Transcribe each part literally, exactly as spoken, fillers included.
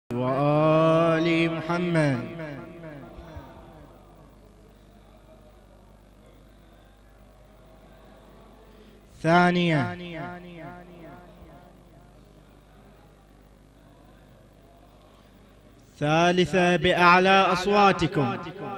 وآل محمد. ثانية، ثالثة بأعلى أصواتكم.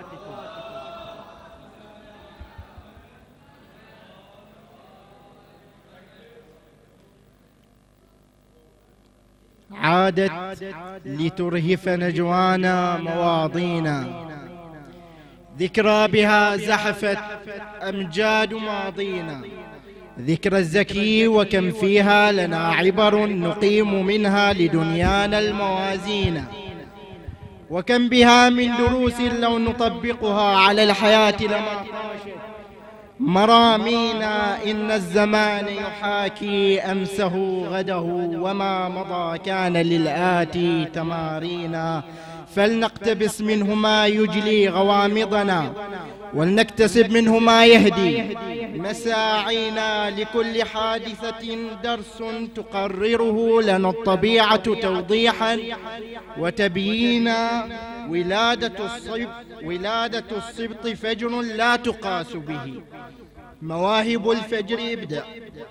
عادت لترهف نجوانا مواضينا، ذكرى بها زحفت أمجاد ماضينا. ذكرى الزكي وكم فيها لنا عبر نقيم منها لدنيانا الموازين، وكم بها من دروس لو نطبقها على الحياة لما طاشت مرامينا. إن الزمان يحاكي أمسه غده، وما مضى كان للآتي تمارينا. فلنقتبس منه ما يجلي غوامضنا، ولنكتسب منه ما يهدي مساعينا. لكل حادثة درس تقرره لنا الطبيعة توضيحا وتبيينا. ولادة الصبط, ولادة الصبط فجر لا تقاس به. مواهب الفجر إبداع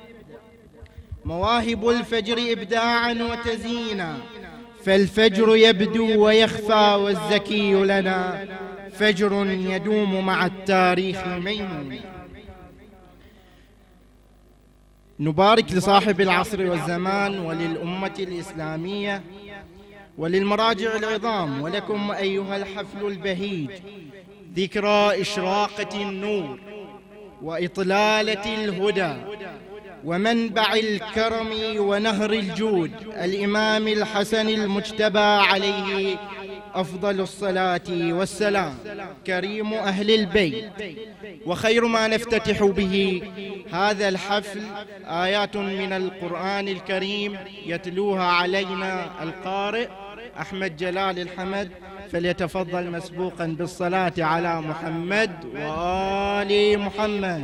مواهب الفجر إبداعا وتزيينا. فالفجر يبدو ويخفى، والزكي لنا فجر يدوم مع التاريخ ميمون. نبارك لصاحب العصر والزمان وللأمة الإسلامية وللمراجع العظام، ولكم أيها الحفل البهيج ذكرى إشراقة النور وإطلالة الهدى ومنبع الكرم ونهر الجود الإمام الحسن المجتبى عليه أفضل الصلاة والسلام. كريم أهل البيت. وخير ما نفتتح به هذا الحفل آيات من القرآن الكريم يتلوها علينا القارئ أحمد جلال الحمد، فليتفضل مسبوقا بالصلاة على محمد وآل محمد.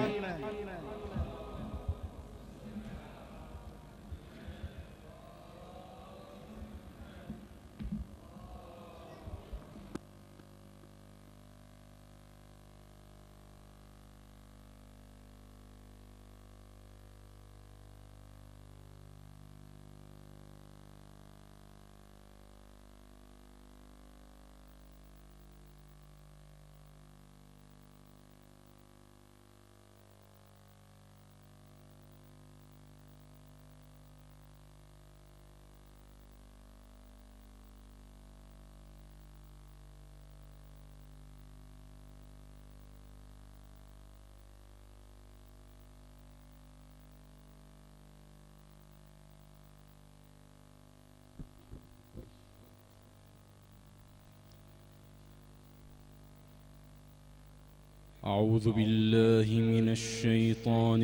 أعوذ بالله من الشيطان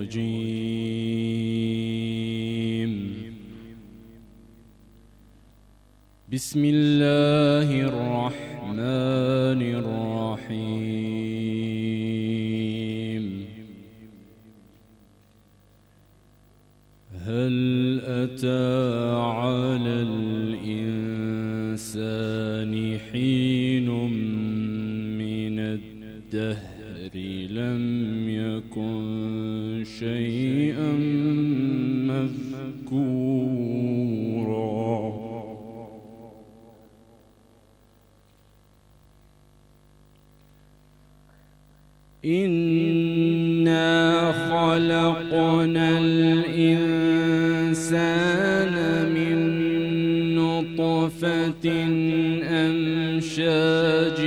الرجيم. بسم الله الرحمن الرحيم. هل أتى على الإنسان حين من الدهر لم يكن شيئا مذكورا. إنا خلقنا الإنسان من نطفة أمشاج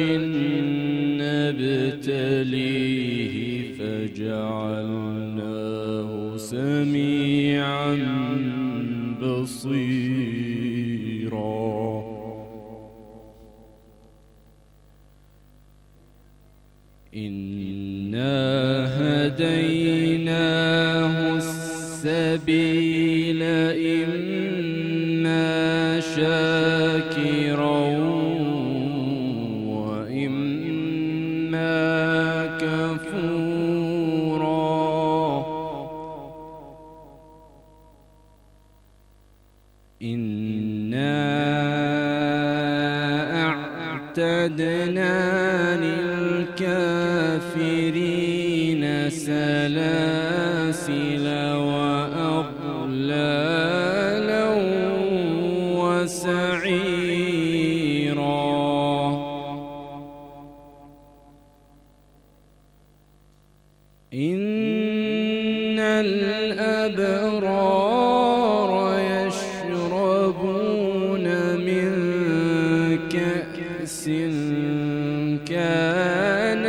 نبتليه فجعلناه سميعا بصيرا. إنا هديناه السبيل إما شاكرا وإما كفورا. إنا أعتدنا للكافرين سلاسل وأغلالا وسعيرا. إن الأبرار يشربون من كأس كان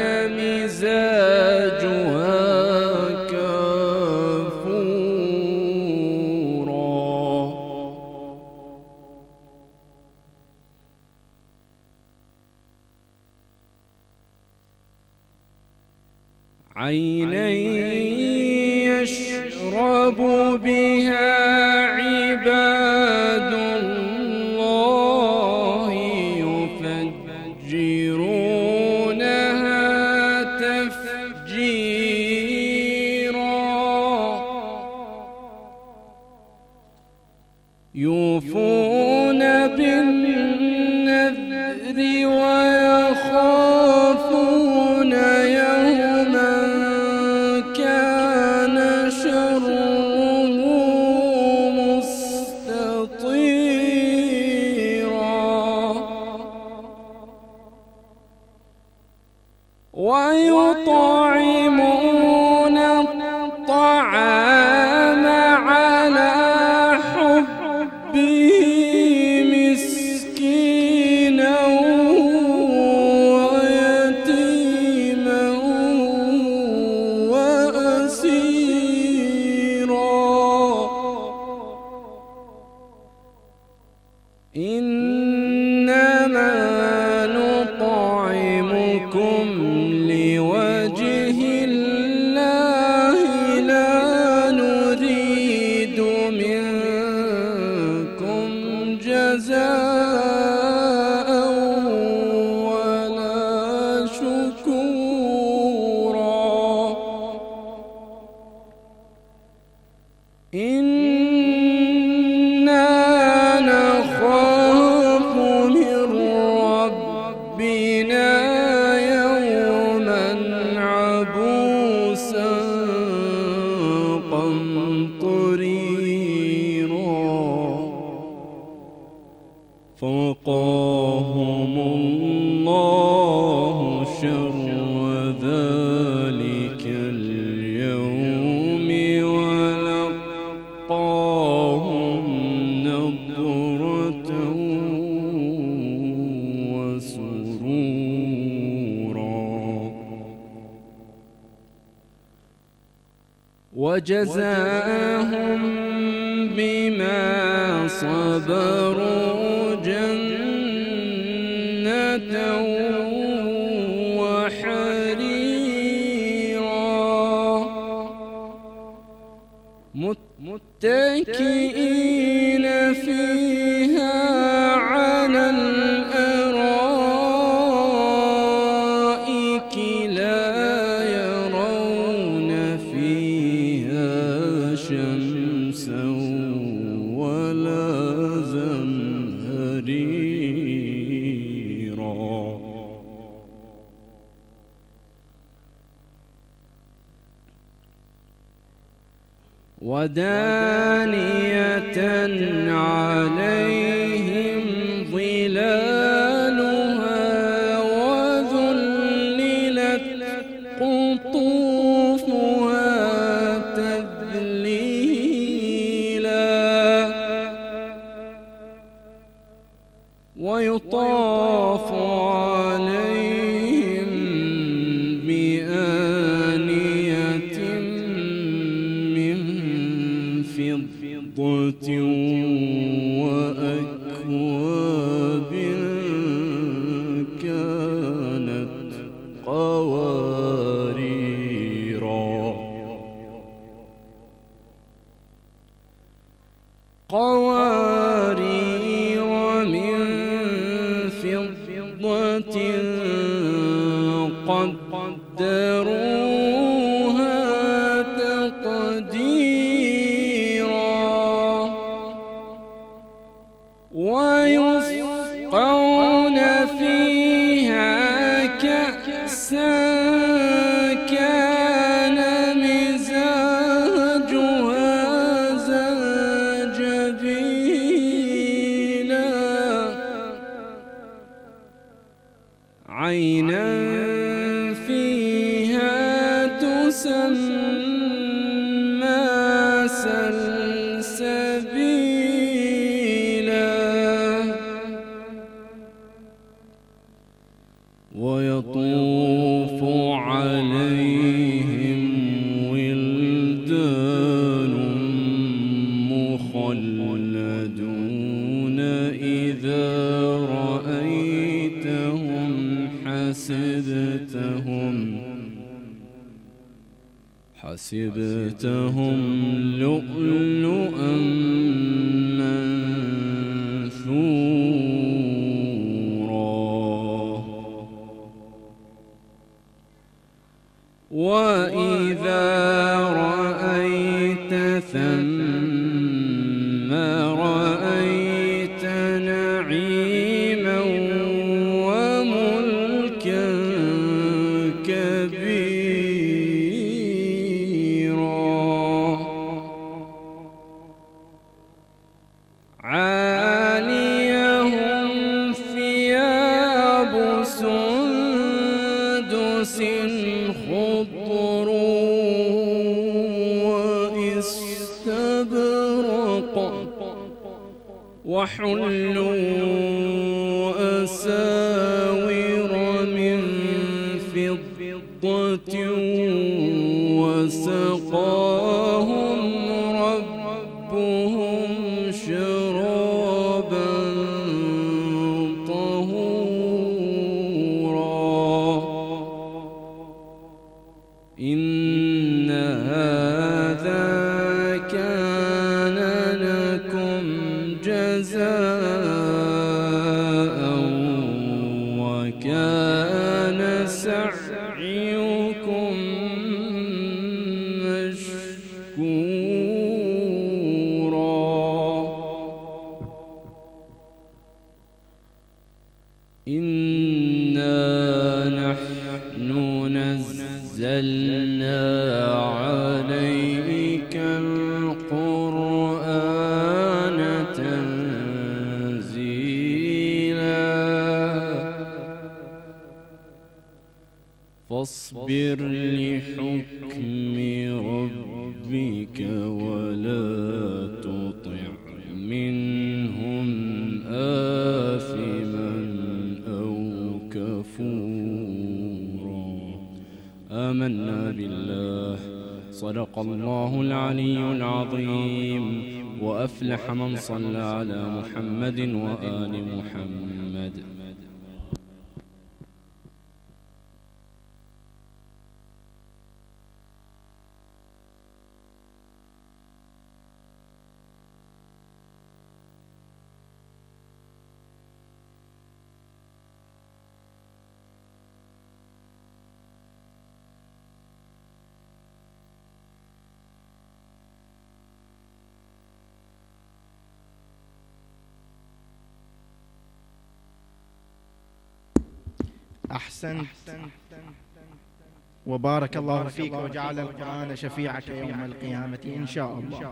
مزاجها كافورا. عينا يشرب بها عباد الله يفجرونها تفجيرا. يوفون بالنذر ويخافون يوما كان شره مستطيرا. ويطعمون الطعام على حبه مسكينا ويتيما وأسيرا. إنما نطعمكم لوجه الله لا نريد منكم جزاء ولا شكورا. إنا نخاف من ربنا يوما عبوسا قمطريرا. فوقاهم الله شر ذلك اليوم ولقاهم نضرة وسرورا. وجزاهم بما صبروا جنة وحريرا. متكئين فيها على الأرائك لا يرون فيها شمسا ولا زمهريرا. ودانية عليهم ظلالها وذللت قطوفها تذليلا. ويطاف عليهم بآنية من فضة وأكواب كانت قواريرا. قوارير من فضة قدروها تقديرا. ويسقون فيها عينا فيها تسمى سلسبيلا ويطوف عليهم ولدان مخلدون إذا رأيتهم حسبتهم حسبتهم لؤلؤا منثورا وإذا رأيت ثم رأيت نعيما وملكا كبيرا عاليهم ثياب سندس خضر واستبرق وحلوا أساور من فضة وسقاهم ربهم شرابا طهورا إن هذا كان لكم جزاء وكان سعيكم مشكورا إنا نحن نزلنا عليك القرآن تنزيلا فاصبر لحكم ربك ولا تطع منهم آثما أو كفورا آمنا بالله صدق الله العلي العظيم وأفلح من صلى على محمد وآل محمد. أحسنت وبارك الله فيك وجعل القرآن شفيعك يوم القيامة إن شاء الله.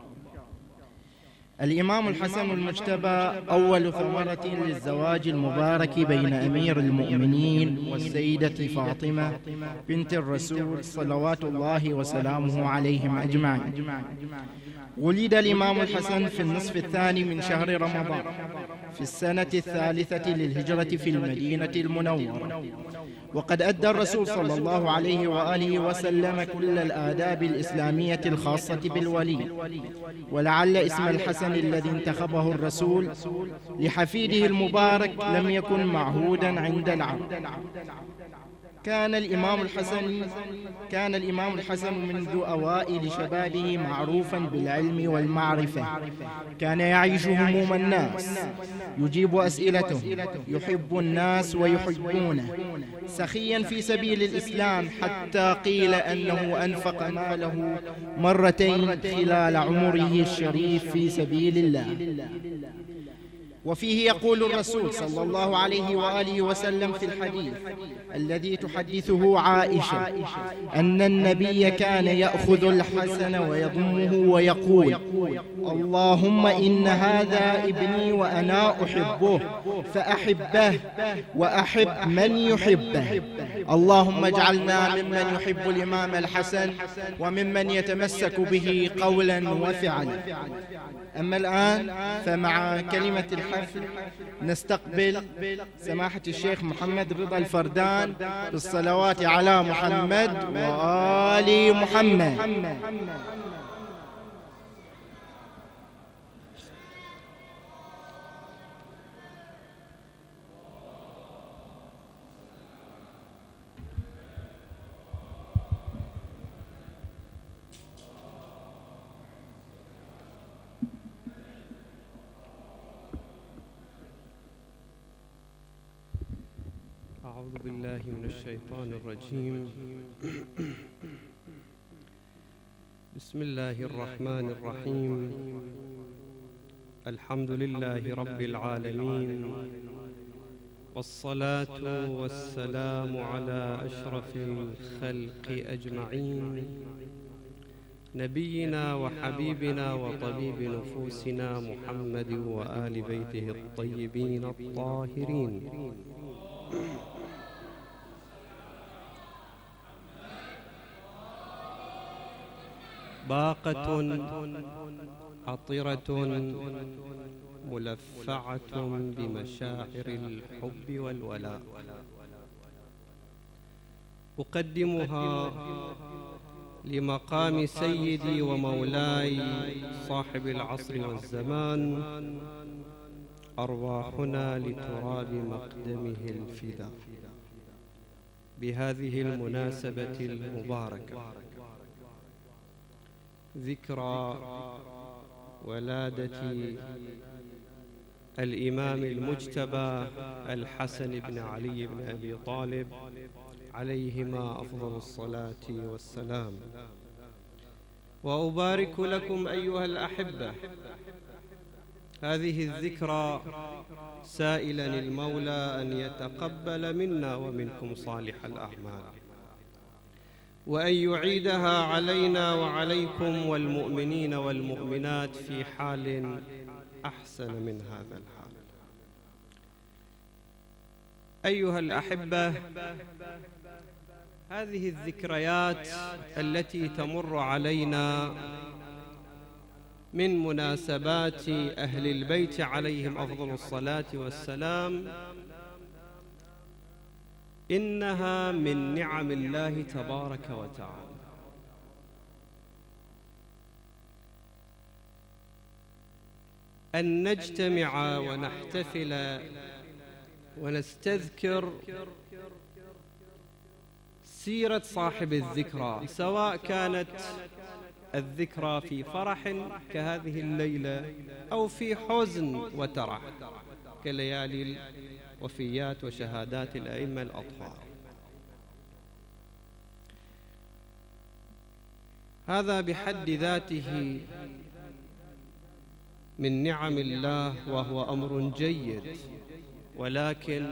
الإمام الحسن المجتبى أول ثمرة للزواج المبارك بين أمير المؤمنين والسيدة فاطمة بنت الرسول صلوات الله وسلامه عليهم أجمعين. ولد الإمام الحسن في النصف الثاني من شهر رمضان في السنة الثالثة للهجرة في المدينة المنورة، وقد أدى الرسول صلى الله عليه وآله وسلم كل الآداب الإسلامية الخاصة بالولي. ولعل اسم الحسن الذي انتخبه الرسول لحفيده المبارك لم يكن معهودا عند العرب. كان الإمام الحسن كان الإمام الحسن منذ أوائل شبابه معروفا بالعلم والمعرفة، كان يعيش هموم الناس، يجيب أسئلتهم، يحب الناس ويحبونه، سخيا في سبيل الإسلام حتى قيل أنه أنفق ماله مرتين خلال عمره الشريف في سبيل الله. وفيه يقول الرسول صلى الله عليه وآله وسلم في الحديث الذي تحدثه عائشة أن النبي كان يأخذ الحسن ويضمه ويقول: اللهم إن هذا ابني وأنا أحبه فأحبه وأحب من يحبه. اللهم اجعلنا ممن يحب الإمام الحسن وممن يتمسك به قولا وفعلا. أما الآن فمع كلمة الحفل نستقبل سماحة الشيخ محمد رضا الفردان بالصلوات على محمد وآل محمد. أعوذ بالله من الشيطان الرجيم. بسم الله الرحمن الرحيم. الحمد لله رب العالمين، والصلاة والسلام على أشرف الخلق أجمعين، نبينا وحبيبنا وطبيب نفوسنا محمد وآل بيته الطيبين الطاهرين. باقة عطرة ملفعة بمشاعر الحب والولاء، أقدمها لمقام سيدي ومولاي صاحب العصر والزمان، أرواحنا لتراب مقدمه الفداء، بهذه المناسبة المباركة، ذكرى ولادة الإمام المجتبى الحسن بن علي بن أبي طالب عليهما أفضل الصلاة والسلام. وأبارك لكم أيها الأحبة هذه الذكرى، سائلا المولى أن يتقبل منا ومنكم صالح الأعمال، وأن يعيدها علينا وعليكم والمؤمنين والمؤمنات في حال أحسن من هذا الحال. أيها الأحبة، هذه الذكريات التي تمر علينا من مناسبات أهل البيت عليهم أفضل الصلاة والسلام إنها من نعم الله تبارك وتعالى. أن نجتمع ونحتفل ونستذكر سيرة صاحب الذكرى، سواء كانت الذكرى في فرح كهذه الليلة أو في حزن وترح كليالي الوفيات وشهادات الأئمة الأطهار. هذا بحد ذاته من نعم الله وهو أمر جيد، ولكن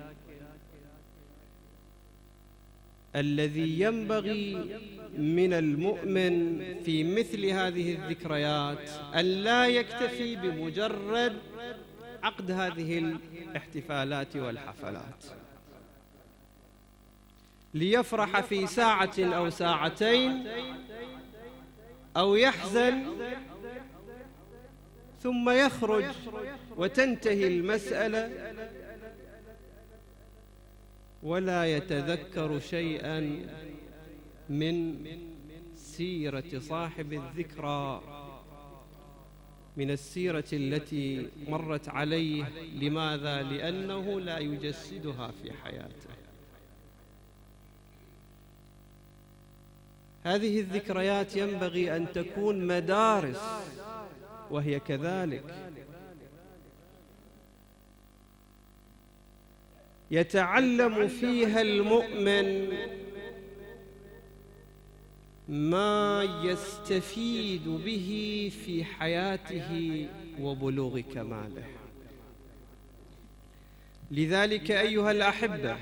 الذي ينبغي من المؤمن في مثل هذه الذكريات أن لا يكتفي بمجرد عقد هذه الاحتفالات والحفلات ليفرح في ساعة أو ساعتين أو يحزن ثم يخرج وتنتهي المسألة ولا يتذكر شيئا من سيرة صاحب الذكرى، من السيرة التي مرت عليه. لماذا؟ لأنه لا يجسدها في حياته. هذه الذكريات ينبغي أن تكون مدارس، وهي كذلك. يتعلم فيها المؤمن ما يستفيد به في حياته وبلوغ كماله. لذلك أيها الأحبة،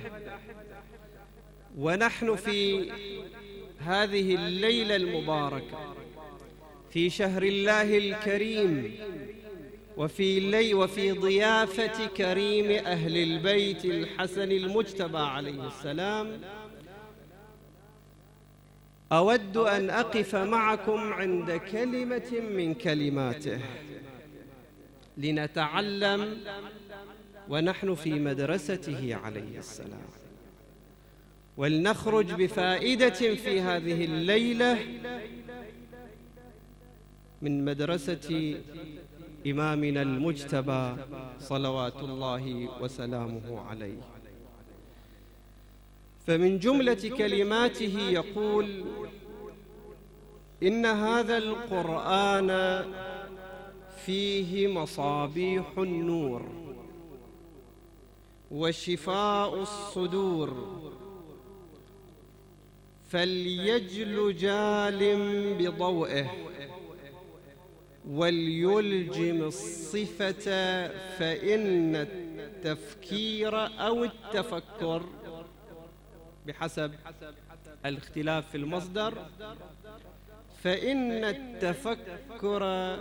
ونحن في هذه الليلة المباركة في شهر الله الكريم، وفي لي وفي ضيافة كريم أهل البيت الحسن المجتبى عليه السلام، أود أن أقف معكم عند كلمة من كلماته لنتعلم ونحن في مدرسته عليه السلام، ولنخرج بفائدة في هذه الليلة من مدرسة إمامنا المجتبى صلوات الله وسلامه عليه. فمن جملة كلماته يقول: إن هذا القرآن فيه مصابيح النور وشفاء الصدور، فليجل جال بضوئه وليلجم الصفة، فإن التفكير أو التفكر بحسب الاختلاف في المصدر، فإن التفكر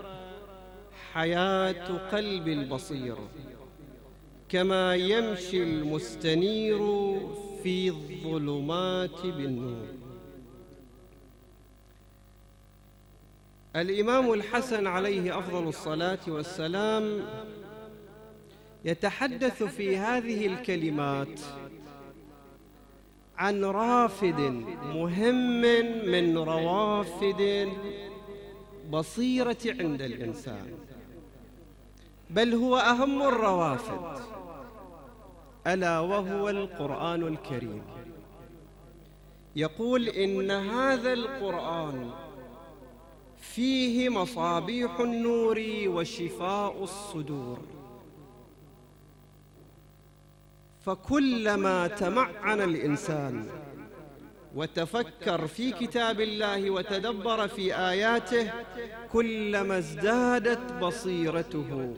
حياة قلب البصير، كما يمشي المستنير في الظلمات بالنور. الإمام الحسن عليه أفضل الصلاة والسلام يتحدث في هذه الكلمات عن رافد مهم من روافد بصيرة عند الإنسان، بل هو أهم الروافد، ألا وهو القرآن الكريم. يقول: إن هذا القرآن فيه مصابيح النور وشفاء الصدور، فكلما تمعن الإنسان وتفكر في كتاب الله وتدبر في آياته، كلما ازدادت بصيرته.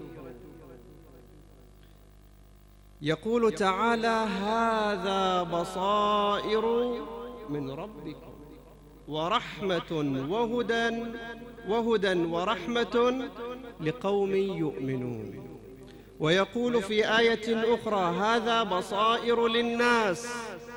يقول تعالى: هذا بصائر من ربكم ورحمة وهدى وهدى ورحمة لقوم يؤمنون. ويقول في آية أخرى: هذا بصائر للناس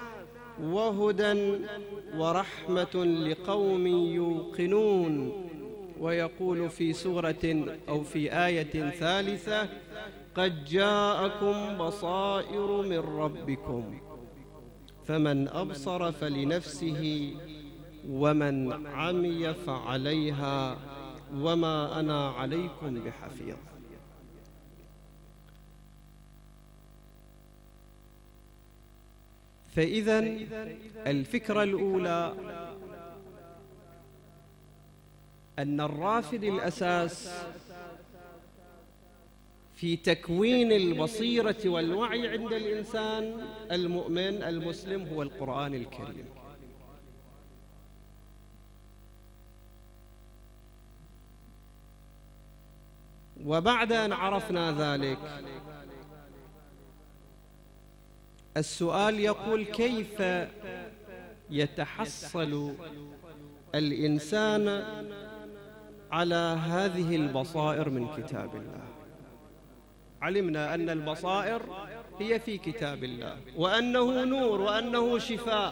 وهدى ورحمة لقوم يوقنون. ويقول في سورة أو في آية ثالثة: قد جاءكم بصائر من ربكم فمن أبصر فلنفسه ومن عمي فعليها وما أنا عليكم بحفيظ. فإذا الفكرة الأولى أن الرافد الأساس في تكوين البصيرة والوعي عند الإنسان المؤمن المسلم هو القرآن الكريم. وبعد أن عرفنا ذلك، السؤال يقول: كيف يتحصل الإنسان على هذه البصائر من كتاب الله؟ علمنا أن البصائر هي في كتاب الله، وأنه نور، وأنه شفاء.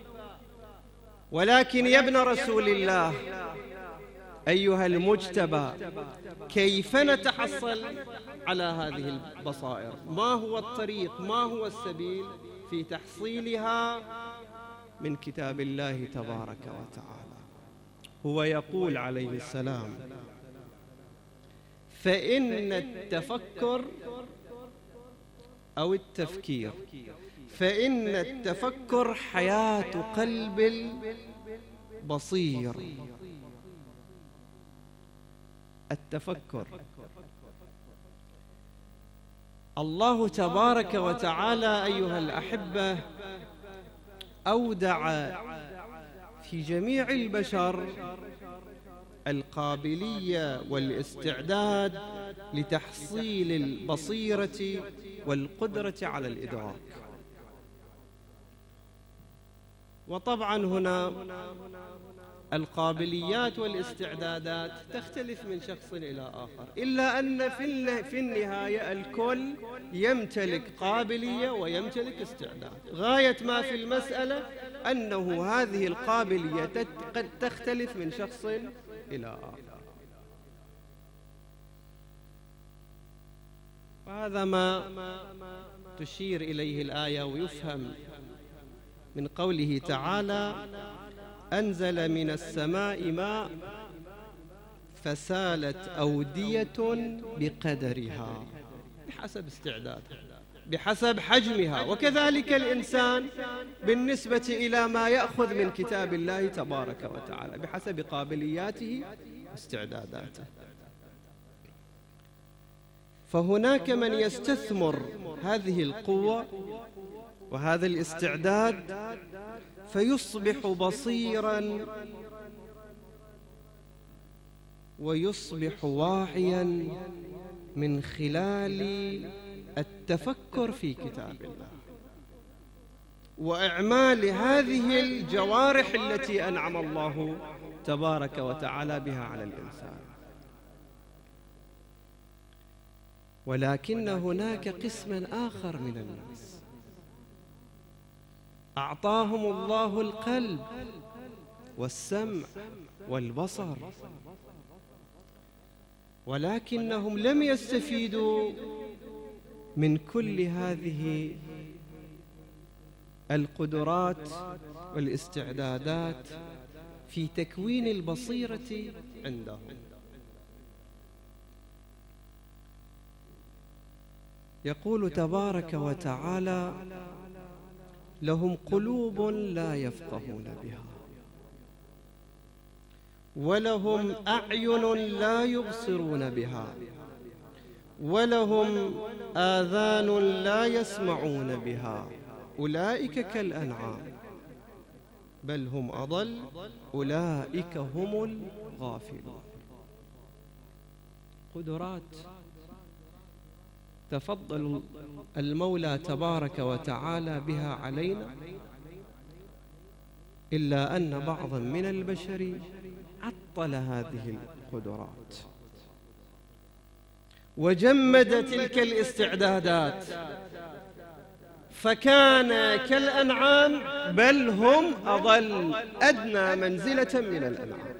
ولكن يا ابن رسول الله أيها المجتبى، كيف نتحصل على هذه البصائر؟ ما هو الطريق؟ ما هو السبيل في تحصيلها من كتاب الله تبارك وتعالى؟ هو يقول عليه السلام: فإن التفكر أو التفكير فإن التفكر حياة قلب البصير. التفكر، الله تبارك وتعالى أيها الأحبة أودع في جميع البشر القابلية والاستعداد لتحصيل البصيرة والقدرة على الإدراك. وطبعا هنا القابليات والاستعدادات تختلف من شخص إلى آخر، إلا أن في النهاية الكل يمتلك قابلية ويمتلك استعداد. غاية ما في المسألة أنه هذه القابلية قد تختلف من شخص إلى آخر. وهذا ما تشير إليه الآية ويفهم من قوله تعالى: أنزل من السماء ماء فسالت أودية بقدرها، بحسب استعدادها، بحسب حجمها. وكذلك الإنسان بالنسبة إلى ما يأخذ من كتاب الله تبارك وتعالى بحسب قابلياته واستعداداته. فهناك من يستثمر هذه القوة وهذا الاستعداد فيصبح بصيراً ويصبح واعياً من خلال التفكر في كتاب الله وإعمال هذه الجوارح التي أنعم الله تبارك وتعالى بها على الإنسان. ولكن هناك قسماً آخر من الناس أعطاهم الله القلب والسمع والبصر، ولكنهم لم يستفيدوا من كل هذه القدرات والاستعدادات في تكوين البصيرة عندهم. يقول تبارك وتعالى: لهم قلوب لا يفقهون بها، ولهم أعين لا يبصرون بها، ولهم آذان لا يسمعون بها، أولئك كالأنعام بل هم أضل، أولئك هم الغافلون. قدرات تفضل المولى تبارك وتعالى بها علينا، إلا أن بعضا من البشر عطل هذه القدرات وجمد تلك الاستعدادات، فكان كالأنعام بل هم أضل، أدنى منزلة من الأنعام.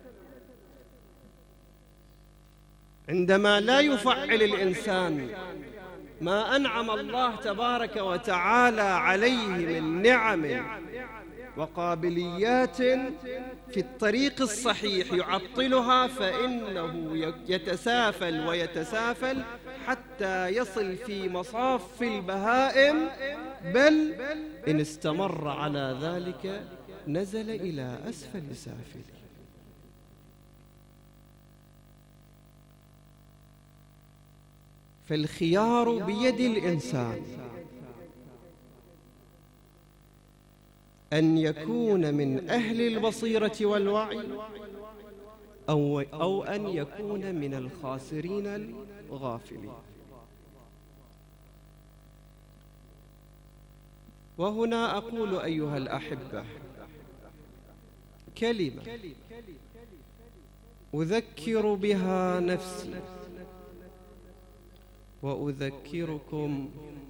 عندما لا يفعل الإنسان ما أنعم الله تبارك وتعالى عليه من نعم وقابليات في الطريق الصحيح يعطلها، فإنه يتسافل ويتسافل حتى يصل في مصاف البهائم، بل إن استمر على ذلك نزل إلى أسفل سافله. فالخيار بيد الإنسان أن يكون من أهل البصيرة والوعي أو, أو أن يكون من الخاسرين الغافلين. وهنا أقول أيها الأحبة كلمة أذكر بها نفسي وأذكركم،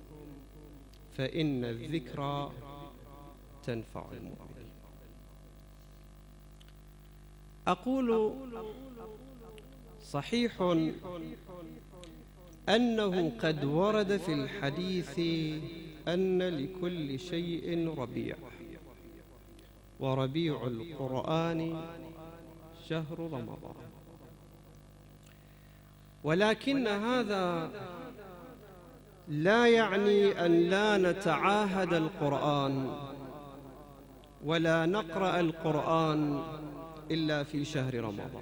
فإن الذكرى تنفع المؤمنين. أقول صحيح أنه قد ورد في الحديث أن لكل شيء ربيع، وربيع القرآن شهر رمضان، ولكن هذا لا يعني أن لا نتعاهد القرآن ولا نقرأ القرآن إلا في شهر رمضان.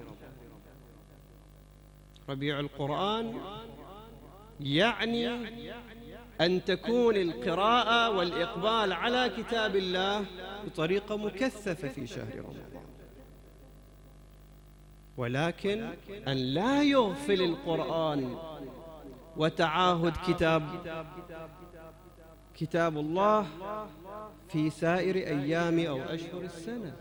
ربيع القرآن يعني أن تكون القراءة والإقبال على كتاب الله بطريقة مكثفة في شهر رمضان، ولكن أن لا يغفل القرآن وتعاهد كتاب كتاب الله في سائر أيام أو أشهر السنة،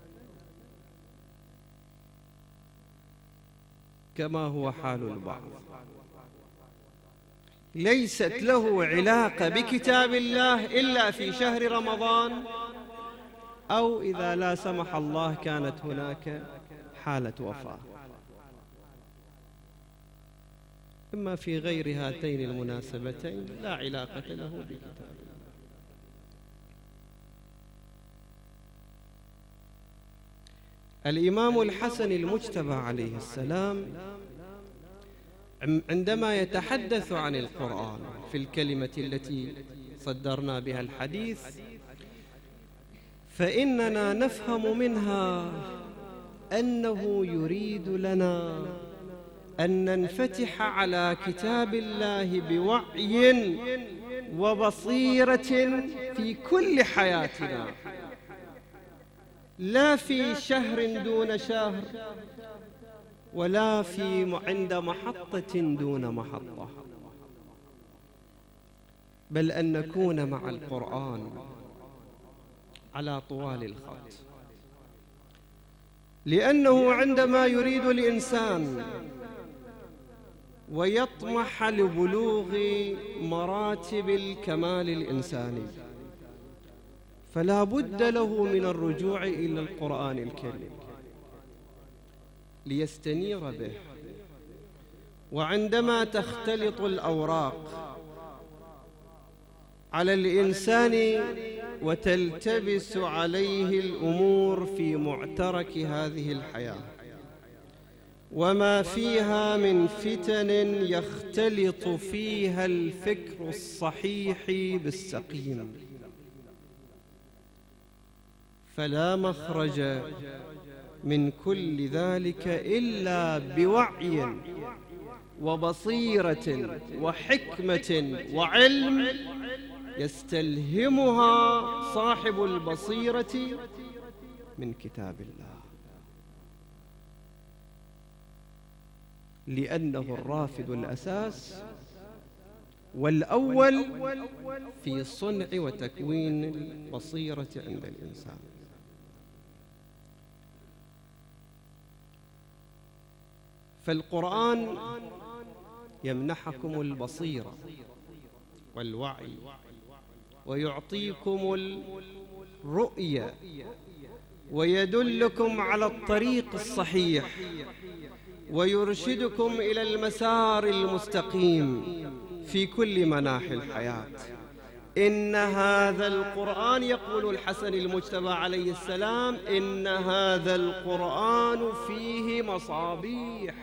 كما هو حال البعض. ليست له علاقة بكتاب الله إلا في شهر رمضان، أو إذا لا سمح الله كانت هناك حالة وفاة. أما في غير هاتين المناسبتين لا علاقة له بكتاب الله. الإمام الحسن المجتبى عليه السلام عندما يتحدث عن القرآن في الكلمة التي صدرنا بها الحديث، فإننا نفهم منها أنه يريد لنا أن ننفتح على كتاب الله بوعي وبصيرة في كل حياتنا، لا في شهر دون شهر، ولا في عند محطة دون محطة، بل أن نكون مع القرآن على طوال الخط. لأنه عندما يريد الإنسان ويطمح لبلوغ مراتب الكمال الإنساني، فلا بد له من الرجوع إلى القرآن الكريم ليستنير به. وعندما تختلط الأوراق على الإنسان وتلتبس عليه الأمور في معترك هذه الحياة وما فيها من فتن يختلط فيها الفكر الصحيح بالسقيم، فلا مخرج من كل ذلك إلا بوعي وبصيرة وحكمة وعلم يستلهمها صاحب البصيرة من كتاب الله، لأنه الرافد الأساس والأول في صنع وتكوين البصيرة عند الإنسان. فالقرآن يمنحكم البصيرة والوعي ويعطيكم الرؤية ويدلكم على الطريق الصحيح ويرشدكم إلى المسار المستقيم في كل مناحي الحياة. إن هذا القرآن، يقول الحسن المجتبى عليه السلام، إن هذا القرآن فيه مصابيح.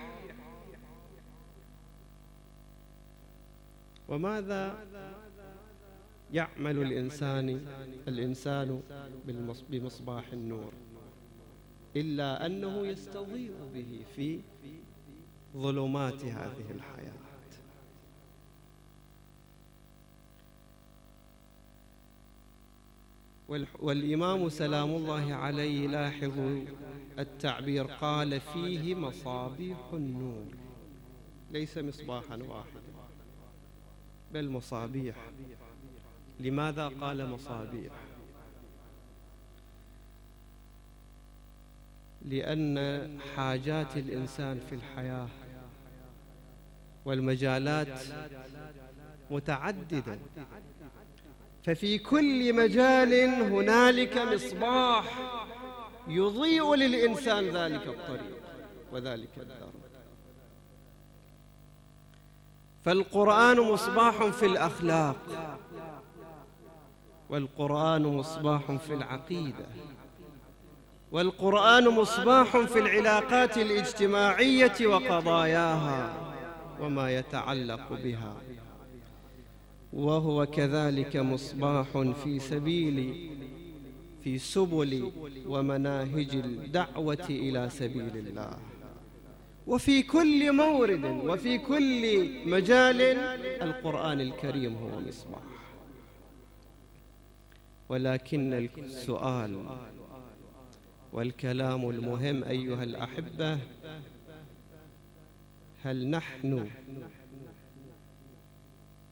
وماذا يعمل الإنسان الإنسان بمصباح النور إلا أنه يستضيء به في ظلمات هذه الحياة. والإمام سلام الله عليه لاحظوا التعبير، قال فيه مصابيح النور، ليس مصباحا واحدا بل مصابيح. لماذا قال مصابيح؟ لأن حاجات الإنسان في الحياة والمجالات متعددة، ففي كل مجال هنالك مصباح يضيء للإنسان ذلك الطريق وذلك الدرب. فالقرآن مصباح في الأخلاق، والقرآن مصباح في العقيدة، والقرآن مصباح في العلاقات الاجتماعية وقضاياها وما يتعلق بها، وهو كذلك مصباح في سبيل في سبل ومناهج الدعوة إلى سبيل الله. وفي كل مورد وفي كل مجال القرآن الكريم هو مصباح. ولكن السؤال والكلام المهم أيها الأحبة، هل نحن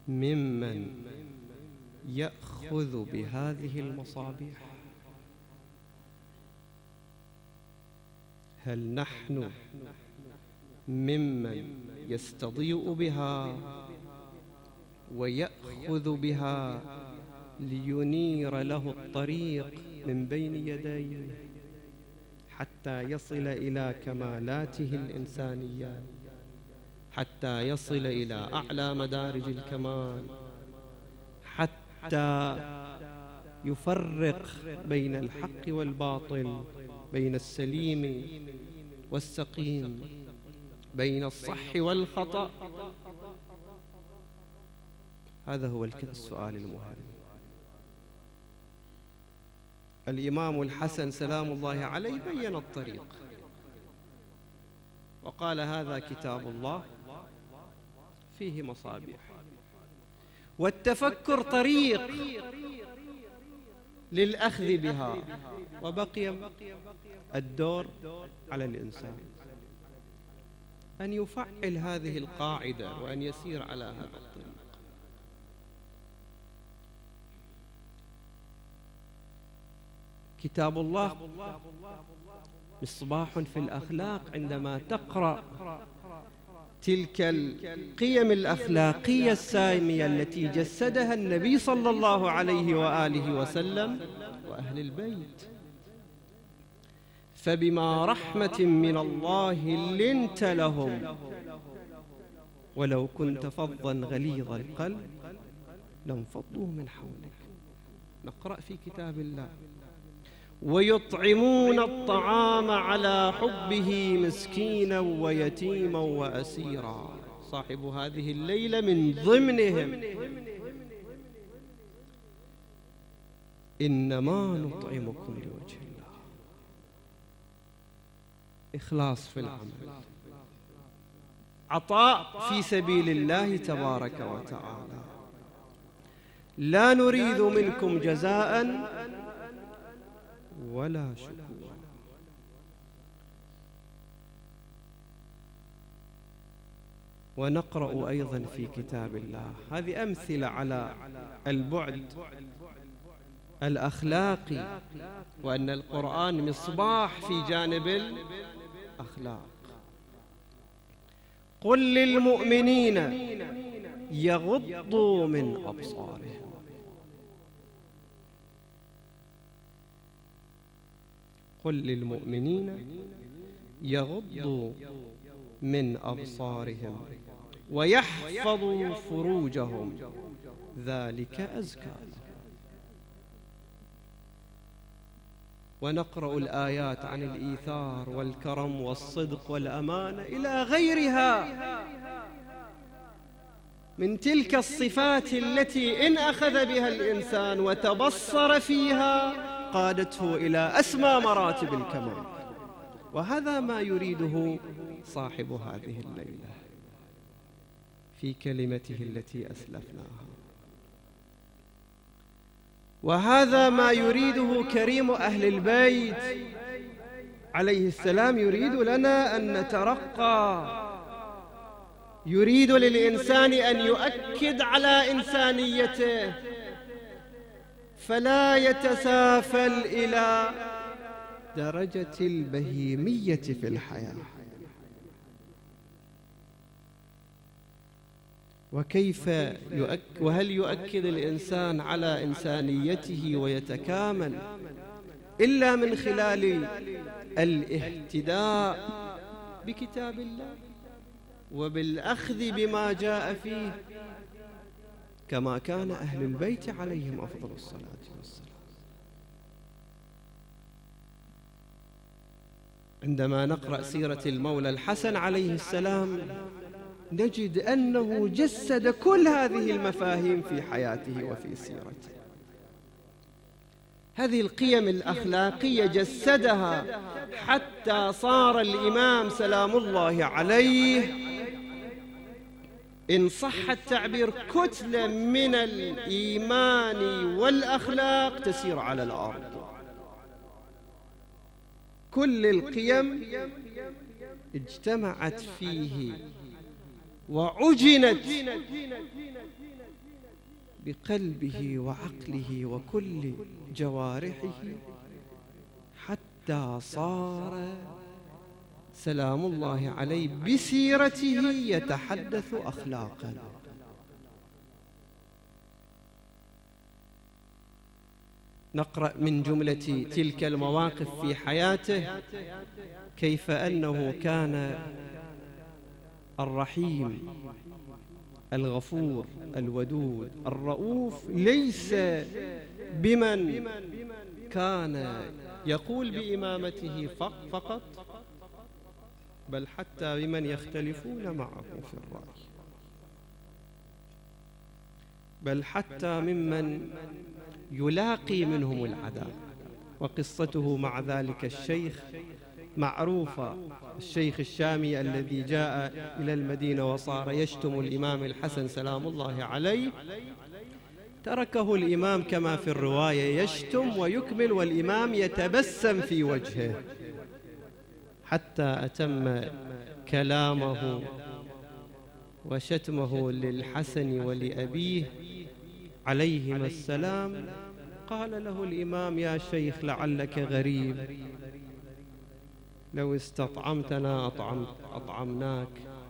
ممن يأخذ بهذه المصابيح؟ هل نحن ممن يستضيء بها ويأخذ بها لينير له الطريق من بين يديه حتى يصل إلى كمالاته الإنسانية، حتى يصل إلى أعلى مدارج الكمال، حتى يفرق بين الحق والباطل، بين السليم والسقيم، بين الصح والخطأ؟ هذا هو السؤال المهم. الإمام الحسن سلام الله عليه بين الطريق وقال: هذا كتاب الله فيه مصابيح، والتفكر طريق للأخذ بها، وبقي الدور على الإنسان أن يفعل هذه القاعدة وأن يسير على هذا الطريق. كتاب الله مصباح في الأخلاق. عندما تقرأ تلك القيم الأخلاقية السامية التي جسدها النبي صلى الله عليه وآله وسلم وأهل البيت، فبما رحمة من الله لنت لهم ولو كنت فظا غليظ القلب لانفضوا من حولك. نقرأ في كتاب الله: ويطعمون الطعام على حبه مسكينا ويتيما وأسيرا. صاحب هذه الليلة من ضمنهم. إنما نطعمكم لوجه الله. إخلاص في العمل، عطاء في سبيل الله تبارك وتعالى. لا نريد منكم جزاء ولا شكورا. ونقرأ أيضا في كتاب الله، هذه أمثلة على البعد الأخلاقي، وأن القرآن مصباح في جانب الأخلاق. قل للمؤمنين يغضوا من أبصارهم. قل للمؤمنين يغضوا من أبصارهم ويحفظوا فروجهم ذلك أزكى لهم. ونقرأ الآيات عن الإيثار والكرم والصدق والأمانة إلى غيرها من تلك الصفات التي إن أخذ بها الإنسان وتبصر فيها قادته إلى أسمى مراتب الكمال. وهذا ما يريده صاحب هذه الليلة في كلمته التي أسلفناها، وهذا ما يريده كريم أهل البيت عليه السلام. يريد لنا أن نترقى، يريد للإنسان أن يؤكد على إنسانيته، فلا يتسافل إلى درجة البهيمية في الحياة. وكيف يؤك وهل يؤكد الإنسان على إنسانيته ويتكامل إلا من خلال الاهتداء بكتاب الله وبالأخذ بما جاء فيه، كما كان أهل البيت عليهم أفضل الصلاة والسلام. عندما نقرأ سيرة المولى الحسن عليه السلام نجد أنه جسد كل هذه المفاهيم في حياته وفي سيرته. هذه القيم الأخلاقية جسدها حتى صار الإمام سلام الله عليه إن صح التعبير كتلة من الإيمان والأخلاق تسير على الأرض. كل القيم اجتمعت فيه وعجنت بقلبه وعقله وكل جوارحه، حتى صار سلام الله عليه بسيرته يتحدث أخلاقا. نقرأ من جملة تلك المواقف في حياته كيف أنه كان الرحيم الغفور الودود الرؤوف، ليس بمن كان يقول بإمامته فقط، بل حتى بمن يختلفون معه في الرأي، بل حتى ممن يلاقي منهم العذاب. وقصته مع ذلك الشيخ معروفة، الشيخ الشامي الذي جاء إلى المدينة وصار يشتم الإمام الحسن سلام الله عليه، تركه الإمام كما في الرواية يشتم ويكمل والإمام يتبسم في وجهه، حتى أتم كلامه وشتمه للحسن ولأبيه عليهما السلام. قال له الإمام: يا شيخ لعلك غريب، لو استطعمتنا أطعمت أطعمناك،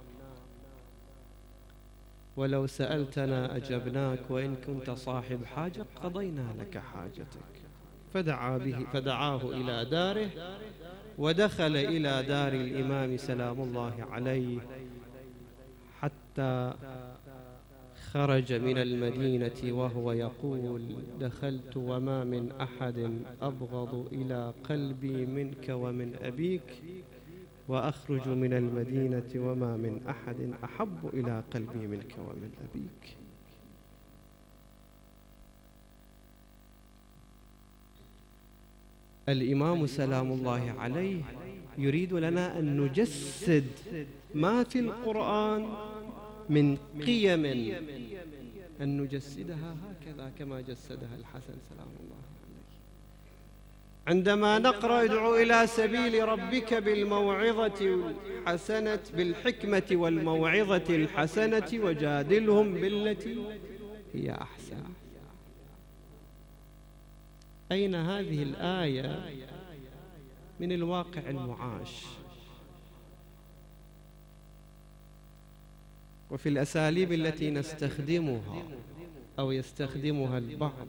ولو سألتنا أجبناك، وإن كنت صاحب حاجة قضينا لك حاجتك. فدعا به فدعاه إلى داره، ودخل إلى دار الإمام سلام الله عليه حتى خرج من المدينة وهو يقول: دخلت وما من أحد أبغض إلى قلبي منك ومن أبيك، وأخرج من المدينة وما من أحد أحب إلى قلبي منك ومن أبيك. الإمام سلام الله عليه يريد لنا أن نجسد ما في القرآن من قيم، أن نجسدها هكذا كما جسدها الحسن سلام الله عليه. عندما نقرأ: ادعو إلى سبيل ربك بالموعظة الحسنة بالحكمة والموعظة الحسنة وجادلهم بالتي هي أحسن. أين هذه الآية من الواقع المعاش؟ وفي الأساليب التي نستخدمها أو يستخدمها البعض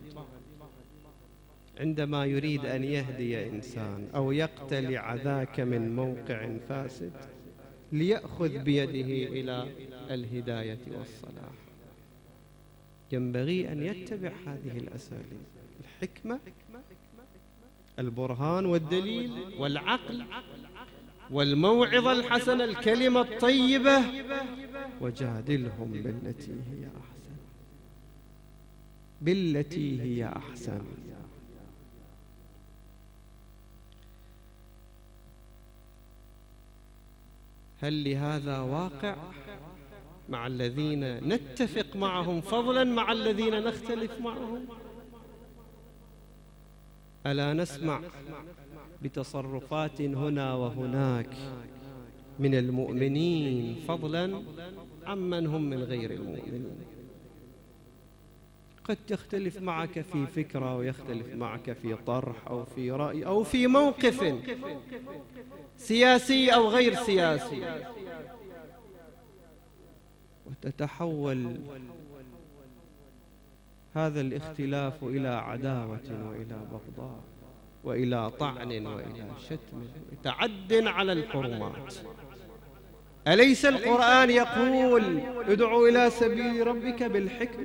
عندما يريد أن يهدي إنسان أو يقتلع ذاك من موقع فاسد ليأخذ بيده إلى الهداية والصلاح، ينبغي أن يتبع هذه الأساليب: الحكمة، البرهان والدليل والعقل والموعظة الحسنة، الكلمة الطيبة، وجادلهم بالتي هي أحسن. بالتي هي أحسن. هل لهذا واقع مع الذين نتفق معهم، فضلا مع الذين نختلف معهم؟ ألا نسمع بتصرفات هنا وهناك من المؤمنين، فضلا عمن هم من غير المؤمنين؟ قد يختلف معك في فكرة ويختلف معك في طرح أو في رأي أو في موقف سياسي أو غير سياسي، وتتحول هذا الاختلاف إلى عداوة وإلى بغضاء وإلى طعن وإلى شتم وتعد على الحرمات. أليس القرآن يقول: ادعو إلى سبيل ربك بالحكمة؟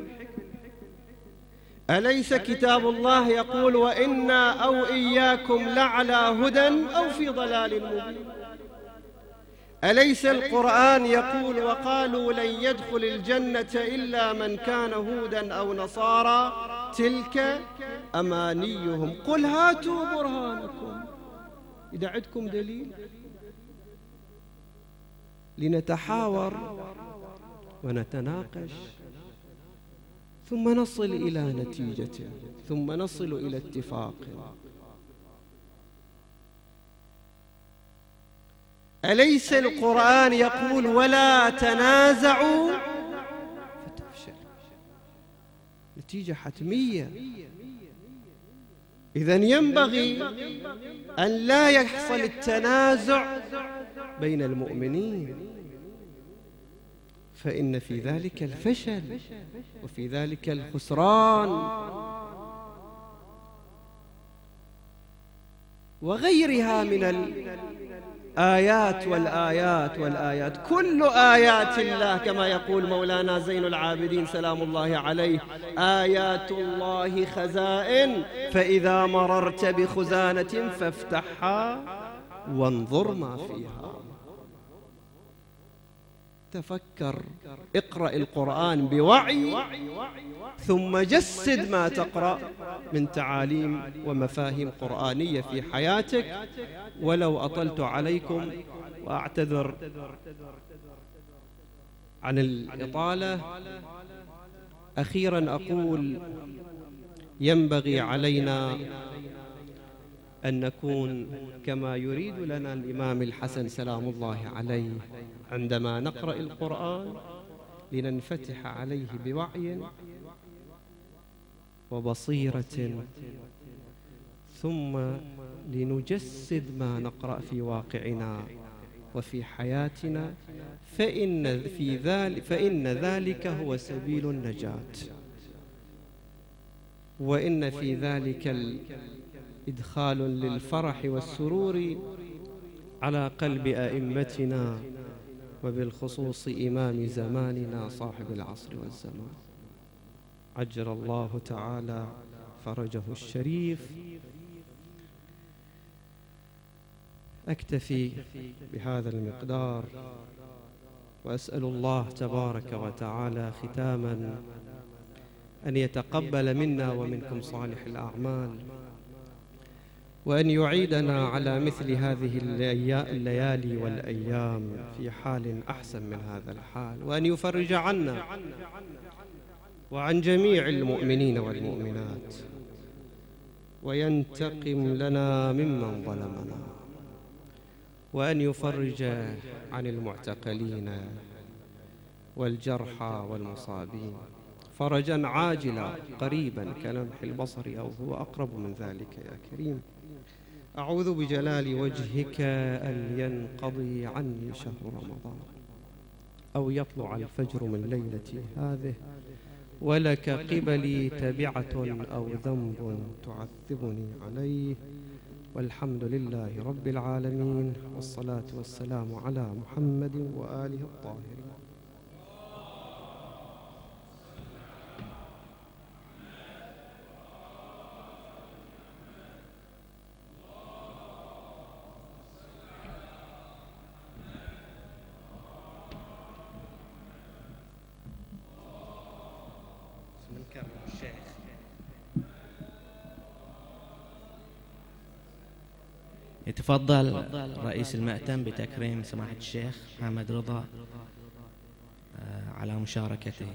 أليس كتاب الله يقول: وإنا أو إياكم لعلى هدى أو في ضلال مبين؟ أليس القرآن يقول: وقالوا لن يدخل الجنة إلا من كان هودا أو نصارى تلك أمانيهم قل هاتوا برهانكم إذا عندكم دليل لنتحاور ونتناقش ثم نصل إلى نتيجة ثم نصل إلى اتفاق. أليس القرآن يقول: ولا تنازعوا فتفشل؟ نتيجة حتمية. إذن ينبغي أن لا يحصل التنازع بين المؤمنين، فإن في ذلك الفشل وفي ذلك الخسران وغيرها من الآيات والآيات والآيات. كل آيات الله كما يقول مولانا زين العابدين سلام الله عليه: آيات الله خزائن، فإذا مررت بخزانة فافتحها وانظر ما فيها. تفكر، اقرأ القرآن بوعي، ثم جسد ما تقرأ من تعاليم ومفاهيم قرآنية في حياتك. ولو أطلت عليكم وأعتذر عن الإطالة، أخيرا أقول: ينبغي علينا أن نكون كما يريد لنا الإمام الحسن سلام الله عليه عندما نقرأ القرآن، لننفتح عليه بوعي وبصيرة، ثم لنجسد ما نقرأ في واقعنا وفي حياتنا، فإن, في ذلك فإن ذلك هو سبيل النجاة، وإن في ذلك إدخال للفرح والسرور على قلب أئمتنا، وبالخصوص إمام زماننا صاحب العصر والزمان عجل الله تعالى فرجه الشريف. أكتفي بهذا المقدار، وأسأل الله تبارك وتعالى ختاما أن يتقبل منا ومنكم صالح الأعمال، وأن يعيدنا على مثل هذه الليالي والأيام في حال أحسن من هذا الحال، وأن يفرج عنا وعن جميع المؤمنين والمؤمنات، وينتقم لنا ممن ظلمنا، وأن يفرج عن المعتقلين والجرحى والمصابين فرجا عاجلا قريبا كلمح البصر أو هو أقرب من ذلك يا كريم. أعوذ بجلال وجهك أن ينقضي عني شهر رمضان أو يطلع الفجر من ليلتي هذه ولك قبلي تبعة أو ذنب تعذبني عليه، والحمد لله رب العالمين، والصلاة والسلام على محمد وآله الطاهرين. يتفضل رئيس المأتم بتكريم سماحة الشيخ محمد رضا على مشاركته.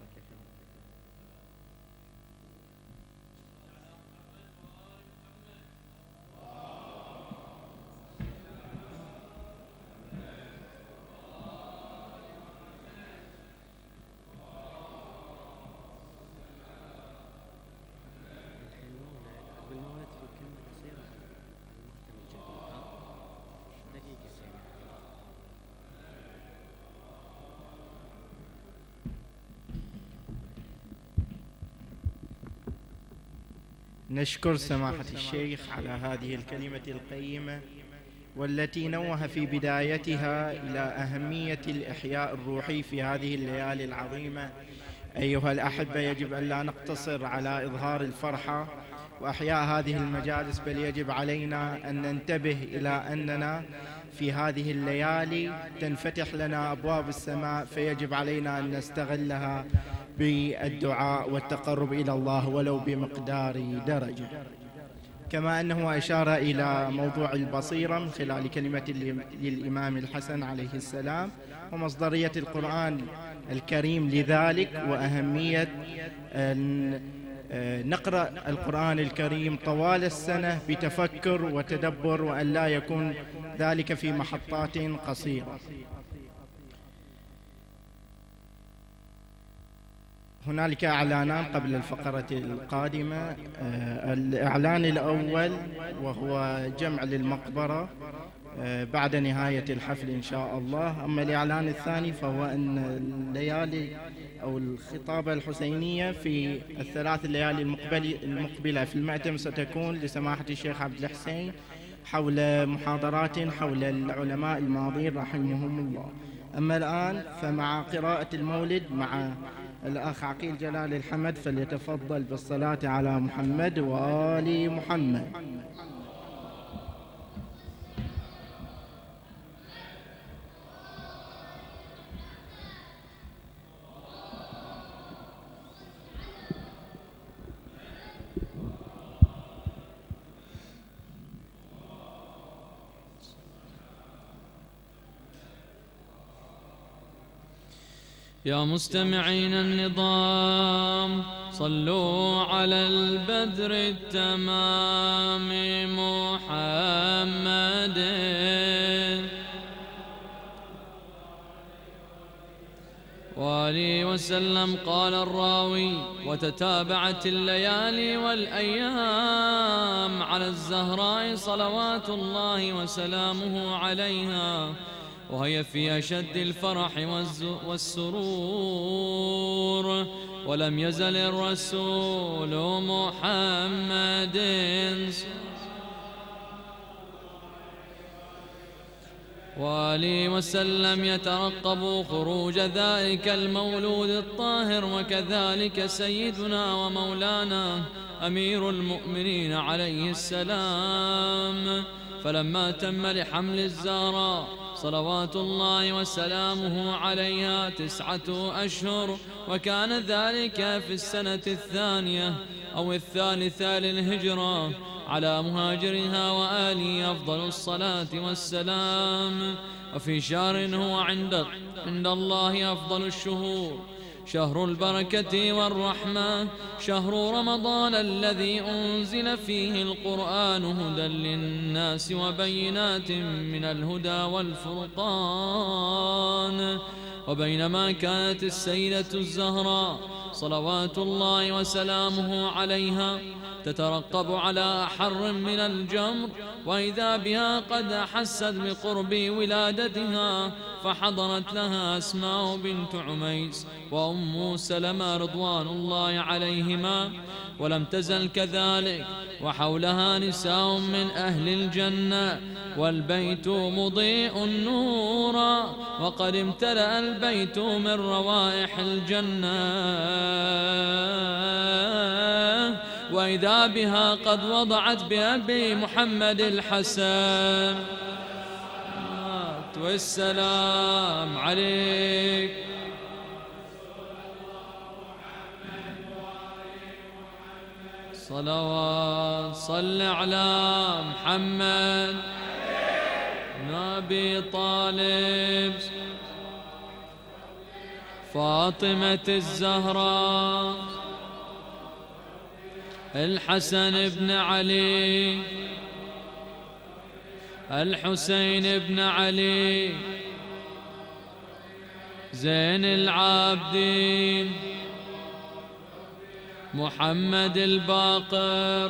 نشكر سماحة الشيخ على هذه الكلمة القيمة، والتي نوه في بدايتها إلى أهمية الإحياء الروحي في هذه الليالي العظيمة. أيها الأحبة، يجب أن لا نقتصر على إظهار الفرحة وأحياء هذه المجالس، بل يجب علينا أن ننتبه إلى أننا في هذه الليالي تنفتح لنا أبواب السماء، فيجب علينا أن نستغلها بالدعاء والتقرب إلى الله ولو بمقدار درجة. كما أنه أشار إلى موضوع البصيرة من خلال كلمة للإمام الحسن عليه السلام، ومصدرية القرآن الكريم لذلك، وأهمية أن نقرأ القرآن الكريم طوال السنة بتفكر وتدبر، وأن لا يكون ذلك في محطات قصيرة. هنالك إعلانان قبل الفقرة القادمة. الإعلان الأول وهو جمع للمقبرة بعد نهاية الحفل إن شاء الله. أما الإعلان الثاني فهو أن الليالي أو الخطابة الحسينية في الثلاث الليالي المقبلة في المعتم ستكون لسماحة الشيخ عبد الحسين حول محاضرات حول العلماء الماضين رحمهم الله. أما الآن فمع قراءة المولد مع الأخ عقيل جلال الحمد، فليتفضل بالصلاة على محمد وآل محمد. يا مستمعين النظام صلوا على البدر التمام محمد وآله وسلم. قال الراوي: وتتابعت الليالي والأيام على الزهراء صلوات الله وسلامه عليها، وهي في أشد الفرح والسرور، ولم يزل الرسول محمد وآله وسلم يترقب خروج ذلك المولود الطاهر، وكذلك سيدنا ومولانا أمير المؤمنين عليه السلام. فلما تم لحمل الزهراء صلوات الله وسلامه عليها تسعة أشهر، وكان ذلك في السنة الثانية أو الثالثة للهجرة، على مهاجرها وآله أفضل الصلاة والسلام. وفي شهر هو عند عند الله أفضل الشهور، شهر البركة والرحمة، شهر رمضان الذي أنزل فيه القرآن هدى للناس وبينات من الهدى والفرقان. وبينما كانت السيدة الزهراء صلوات الله وسلامه عليها تترقب على أحر من الجمر، وإذا بها قد أحست بقرب ولادتها، فحضرت لها أسماء بنت عميس وأم سلمة رضوان الله عليهما، ولم تزل كذلك، وحولها نساء من أهل الجنة، والبيت مضيء نورا، وقد امتلأ البيت من روائح الجنة. وإذا بها قد وضعت بأبي محمد الحسن والسلام عليك. صلوات صل على محمد نبي طالب. فاطمة الزهراء الحسن بن علي الحسين بن علي زين العابدين محمد الباقر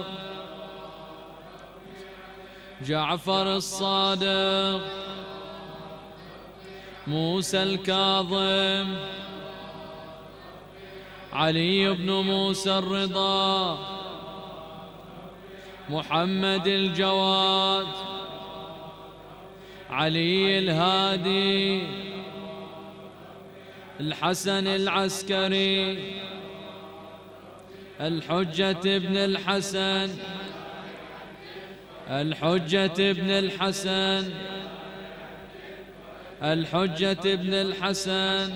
جعفر الصادق موسى الكاظم علي بن موسى الرضا محمد الجواد علي الهادي الحسن العسكري الحجة ابن الحسن الحجة ابن الحسن الحجة ابن الحسن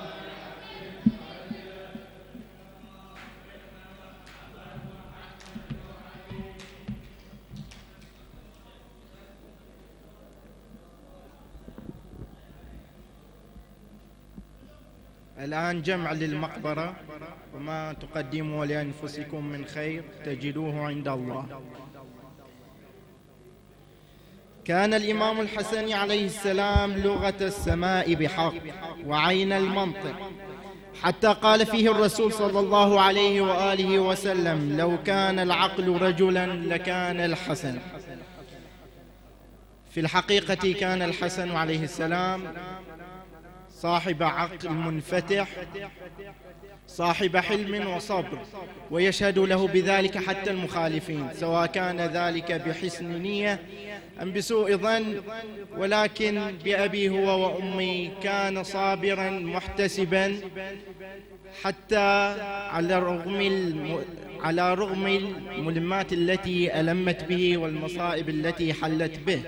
الآن جمع للمقبرة، وما تقدموا لأنفسكم من خير تجدوه عند الله. كان الإمام الحسن عليه السلام لغة السماء بحق وعين المنطق، حتى قال فيه الرسول صلى الله عليه وآله وسلم: لو كان العقل رجلا لكان الحسن. في الحقيقة كان الحسن عليه السلام صاحب عقل منفتح، صاحب حلم وصبر، ويشهد له بذلك حتى المخالفين، سواء كان ذلك بحسن نية أم بسوء ظن. ولكن بأبي هو وأمي كان صابرا محتسبا، حتى على رغم الم... على رغم الملمات التي ألمت به والمصائب التي حلت به.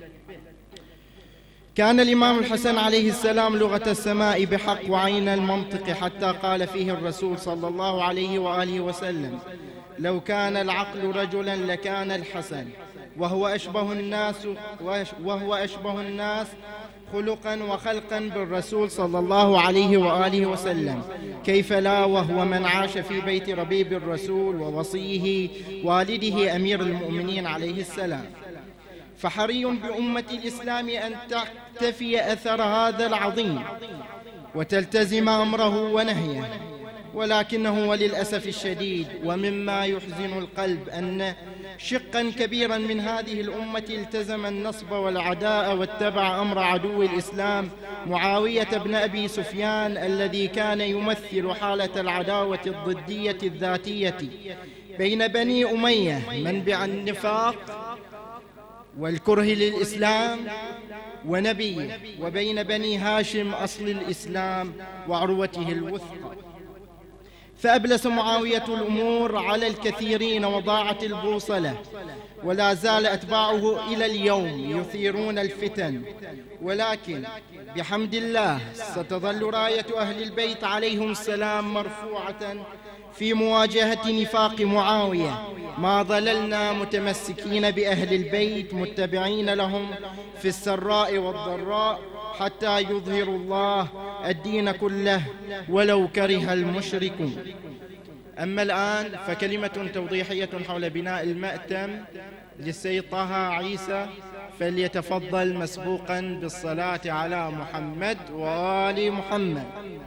كان الإمام الحسن عليه السلام لغة السماء بحق وعين المنطق، حتى قال فيه الرسول صلى الله عليه وآله وسلم: لو كان العقل رجلا لكان الحسن، وهو أشبه الناس وهو أشبه الناس خلقا وخلقا بالرسول صلى الله عليه وآله وسلم، كيف لا وهو من عاش في بيت ربيب الرسول ووصيه والده أمير المؤمنين عليه السلام. فحري بأمة الإسلام أن تقتفي أثر هذا العظيم وتلتزم أمره ونهيه. ولكنه وللأسف الشديد ومما يحزن القلب أن شقا كبيرا من هذه الأمة التزم النصب والعداء واتبع أمر عدو الإسلام معاوية بن أبي سفيان، الذي كان يمثل حالة العداوة الضدية الذاتية بين بني أمية منبع النفاق والكره للإسلام ونبيه، وبين بني هاشم أصل الإسلام وعروته الوثقى. فأبلس معاوية الأمور على الكثيرين وضاعت البوصلة، ولا زال أتباعه إلى اليوم يثيرون الفتن. ولكن بحمد الله ستظل راية أهل البيت عليهم السلام مرفوعة في مواجهة نفاق معاوية، ما ظللنا متمسكين بأهل البيت متبعين لهم في السراء والضراء، حتى يظهر الله الدين كله ولو كره المشركون. أما الآن فكلمة توضيحية حول بناء المأتم للسيد طه عيسى، فليتفضل مسبوقا بالصلاة على محمد وآل محمد.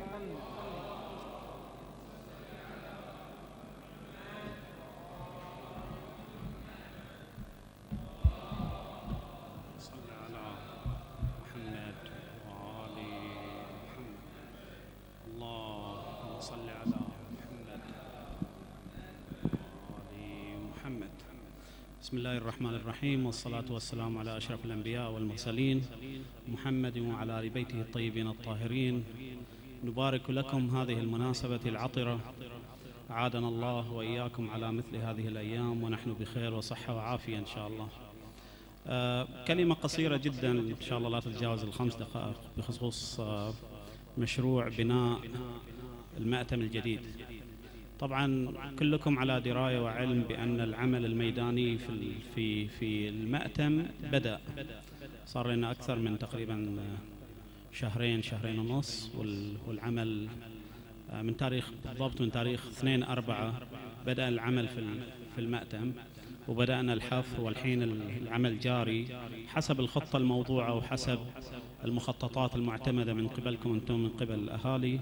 بسم الله الرحمن الرحيم، والصلاة والسلام على أشرف الأنبياء والمرسلين محمد وعلى آل بيته الطيبين الطاهرين. نبارك لكم هذه المناسبة العطرة، أعادنا الله وإياكم على مثل هذه الأيام ونحن بخير وصحة وعافية إن شاء الله. آه كلمة قصيرة جدا إن شاء الله لا تتجاوز الخمس دقائق بخصوص آه مشروع بناء المأتم الجديد. طبعا كلكم على دراية وعلم بأن العمل الميداني في في في المأتم بدأ، صار لنا أكثر من تقريبا شهرين شهرين ونص، والعمل من تاريخ بالضبط من تاريخ اثنين أربعة بدأ العمل في في المأتم، وبدأنا الحفر، والحين العمل جاري حسب الخطة الموضوعة وحسب المخططات المعتمدة من قبلكم أنتم من قبل الأهالي.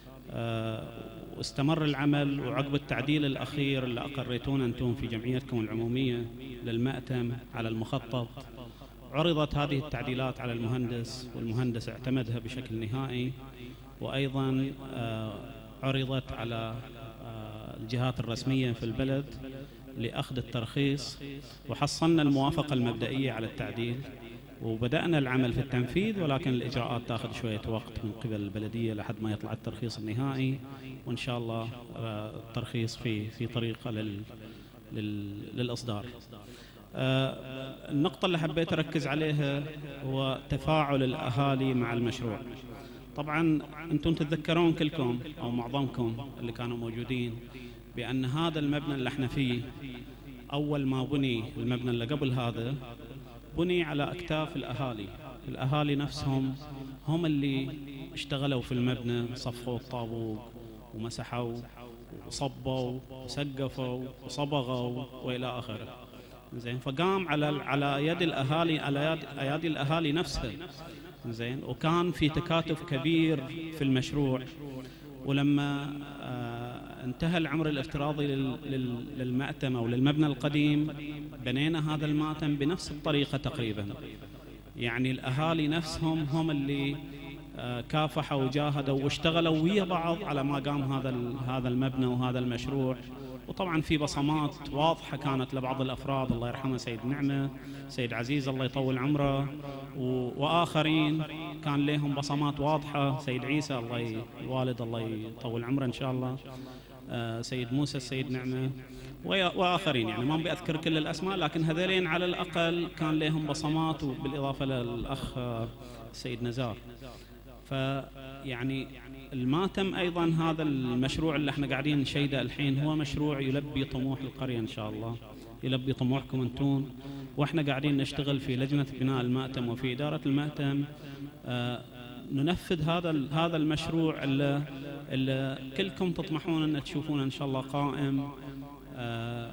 واستمر العمل، وعقب التعديل الأخير اللي أقريتون أنتم في جمعيتكم العمومية للمأتم على المخطط، عرضت هذه التعديلات على المهندس، والمهندس اعتمدها بشكل نهائي، وأيضا عرضت على الجهات الرسمية في البلد لأخذ الترخيص، وحصلنا الموافقة المبدئية على التعديل، وبدأنا العمل في التنفيذ، ولكن الإجراءات تأخذ شوية وقت من قبل البلدية لحد ما يطلع الترخيص النهائي، وإن شاء الله الترخيص في في طريقة لل لل للإصدار. النقطة اللي حبيت أركز عليها هو تفاعل الأهالي مع المشروع. طبعا أنتم تتذكرون كلكم أو معظمكم اللي كانوا موجودين بأن هذا المبنى اللي احنا فيه أول ما بني المبنى اللي قبل هذا بني على أكتاف الأهالي. الأهالي نفسهم هم اللي اشتغلوا في المبنى، صفوا الطابوق ومسحوا وصبوا وسقفوا وصبغوا وإلى آخره. زين، فقام على على يد الأهالي على يد أيادي الأهالي نفسها. زين، وكان في تكاتف كبير في المشروع، ولما انتهى العمر الافتراضي للمأتم أو للمبنى القديم بنينا هذا المأتم بنفس الطريقة تقريبا. يعني الأهالي نفسهم هم اللي كافحوا وجاهدوا واشتغلوا ويا بعض على ما قام هذا هذا المبنى وهذا المشروع. وطبعا في بصمات واضحة كانت لبعض الأفراد، الله يرحمه سيد نعمة، سيد عزيز الله يطول عمره، وآخرين كان لهم بصمات واضحة، سيد عيسى الله الوالد الله يطول عمره إن شاء الله، سيد موسى السيد نعمة وآخرين. يعني ما بأذكر كل الأسماء، لكن هذين على الأقل كان لهم بصمات، وبالإضافة للأخ السيد نزار. فيعني الماتم أيضا هذا المشروع اللي احنا قاعدين نشيده الحين هو مشروع يلبي طموح القرية إن شاء الله، يلبي طموحكم أنتم. وإحنا قاعدين نشتغل في لجنة بناء المأتم وفي إدارة المأتم آه ننفذ هذا هذا المشروع اللي, اللي كلكم تطمحون أن تشوفونه إن شاء الله قائم، آه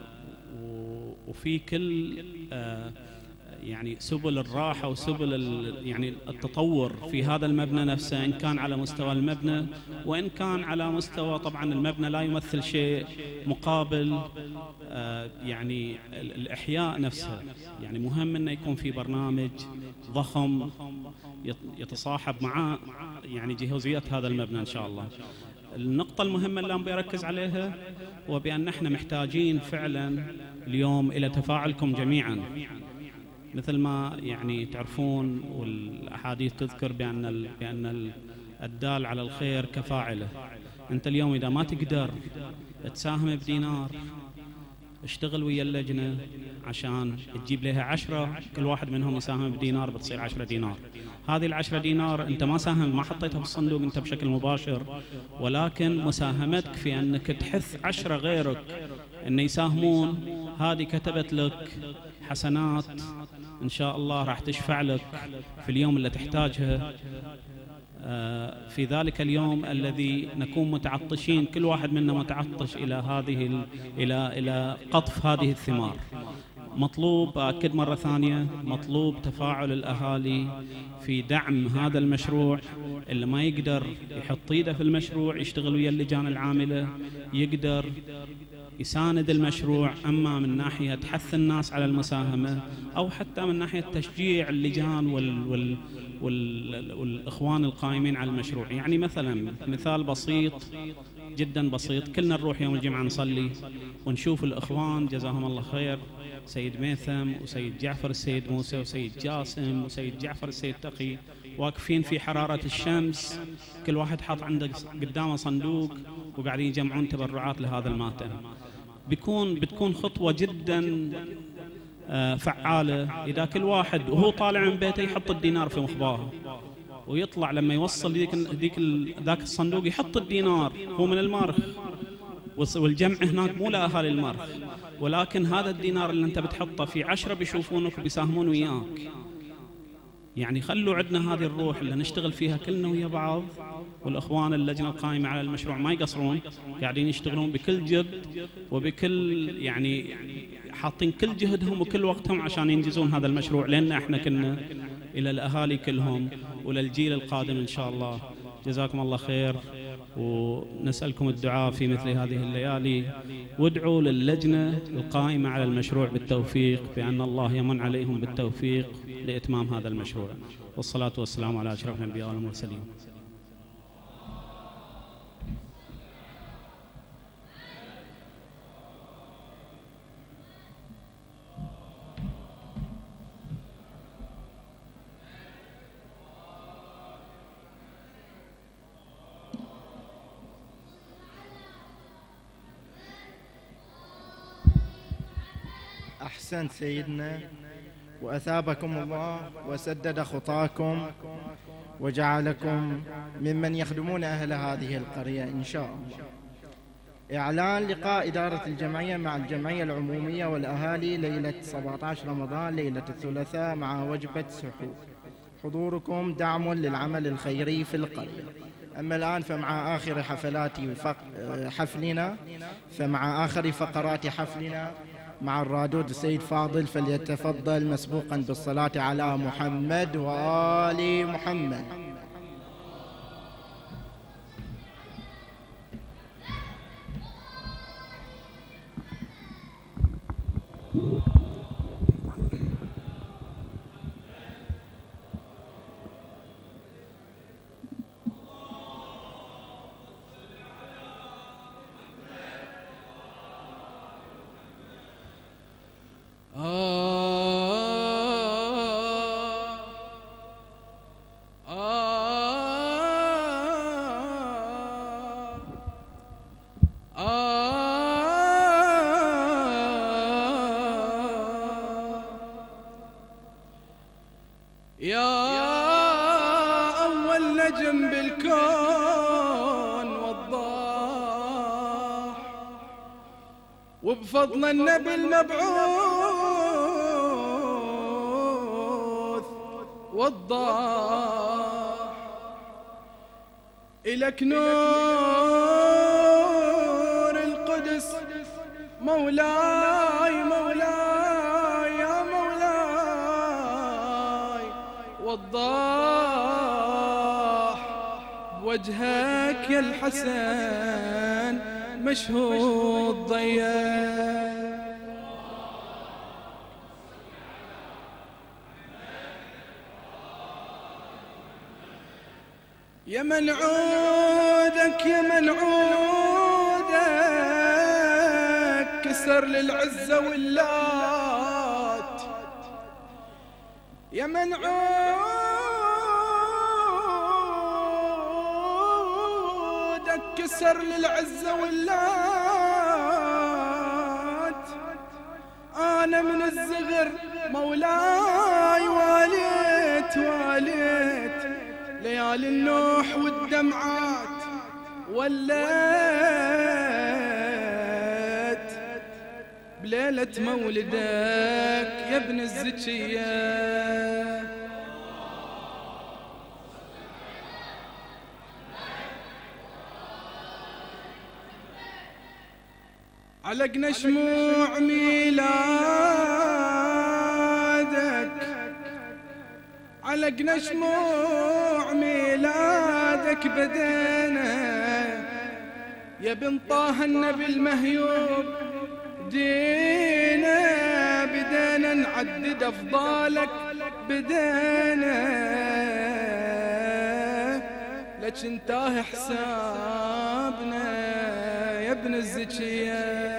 وفي كل آه يعني سبل الراحة وسبل يعني التطور في هذا المبنى نفسه، إن كان على مستوى المبنى وإن كان على مستوى طبعا المبنى لا يمثل شيء مقابل آه يعني الإحياء نفسه. يعني مهم أنه يكون في برنامج ضخم يتصاحب مع يعني جهوزيات هذا المبنى إن شاء الله. النقطة المهمة اللي أنا بركز عليها هو بأن احنا محتاجين فعلا اليوم إلى تفاعلكم جميعا، مثل ما يعني تعرفون والأحاديث تذكر بأن بأن الدال على الخير كفاعله. أنت اليوم إذا ما تقدر تساهم بدينار، اشتغل ويا اللجنة عشان تجيب لها عشرة، كل واحد منهم يساهم بدينار بتصير عشرة دينار. هذه العشرة دينار أنت ما ساهم، ما حطيتها بالصندوق أنت بشكل مباشر، ولكن مساهمتك في أنك تحث عشرة غيرك أن يساهمون، هذه كتبت لك حسنات إن شاء الله راح تشفع لك في اليوم اللي تحتاجها، في ذلك اليوم الذي نكون متعطشين، كل واحد منا متعطش إلى هذه إلى إلى قطف هذه الثمار. مطلوب أكد مرة ثانية، مطلوب تفاعل الأهالي في دعم هذا المشروع. اللي ما يقدر يحط ايده في المشروع يشتغل ويا اللجان العاملة، يقدر يساند المشروع، أما من ناحية حث الناس على المساهمة أو حتى من ناحية تشجيع اللجان وال وال وال والإخوان القائمين على المشروع. يعني مثلا مثال بسيط جدا بسيط، كلنا نروح يوم الجمعة نصلي ونشوف الإخوان جزاهم الله خير، سيد ميثم وسيد جعفر السيد موسى وسيد جاسم وسيد جعفر السيد تقي واقفين في حرارة الشمس، كل واحد حاط عنده قدامه صندوق وقاعدين يجمعون تبرعات لهذا الماتم. بيكون بتكون خطوة جدا فعالة إذا كل واحد وهو طالع من بيته يحط الدينار في مخباه، ويطلع لما يوصل ذيك ذيك ذاك الصندوق يحط الدينار هو من المارخ، والجمع هناك مو لأهالي المارخ، ولكن هذا الدينار اللي أنت بتحطه في عشرة بيشوفونك وبيساهمون وياك. يعني خلوا عندنا هذه الروح اللي نشتغل فيها كلنا ويا بعض، والإخوان اللجنة القائمة على المشروع ما يقصرون، قاعدين يشتغلون بكل جد وبكل يعني حاطين كل جهدهم وكل وقتهم عشان ينجزون هذا المشروع، لأن احنا كنا إلى الأهالي كلهم وللجيل القادم إن شاء الله. جزاكم الله خير، ونسألكم الدعاء في مثل هذه الليالي، وادعوا للجنة القائمة على المشروع بالتوفيق، بأن الله يمن عليهم بالتوفيق لإتمام هذا المشروع. والصلاة والسلام على أشرف الأنبياء والمرسلين. أحسنت سيدنا، وأثابكم الله وسدد خطاكم وجعلكم ممن يخدمون أهل هذه القرية إن شاء الله. إعلان لقاء إدارة الجمعية مع الجمعية العمومية والأهالي ليلة سبعة عشر رمضان ليلة الثلاثاء مع وجبة سحور. حضوركم دعم للعمل الخيري في القرية. أما الآن فمع آخر حفلات حفلنا فمع آخر فقرات حفلنا مع الرادود السيد فاضل، فليتفضل مسبوقا بالصلاة على محمد وآل محمد. وبفضل النبي المبعوث والضاح إلك نور القدس مولاي مولاي يا مولاي والضاح بوجهك يا الحسن مشهود ضياء يا من عودك يا من عودك كسر للعزة واللات يا من عودك كسر للعزة واللات أنا من الزغر مولاي واليت واليت ليالي النوح والدمعات وليت بليلة مولدك يا ابن الزكية علقنا شموع ميلادك علقنا شموع ميلادك بدينا يا بن طه النبي المهيوب دينا بدينا نعدد أفضالك بدينا لك انتهى حسابنا يا ابن الزكية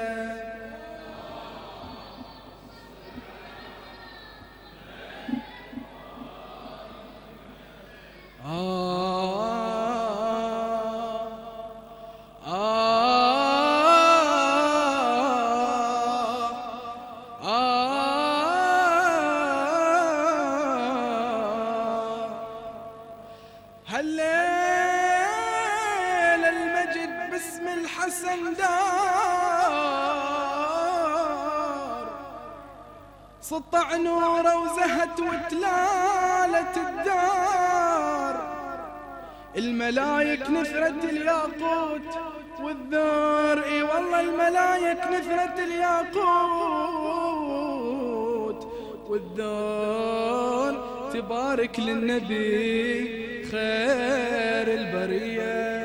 هالليل المجد باسم الحسن دار سطع نوره وزهت وتلالت الدار الملايك نثرت الياقوت والذار اي والله الملايك نثرت الياقوت والذار تبارك للنبي خير البرية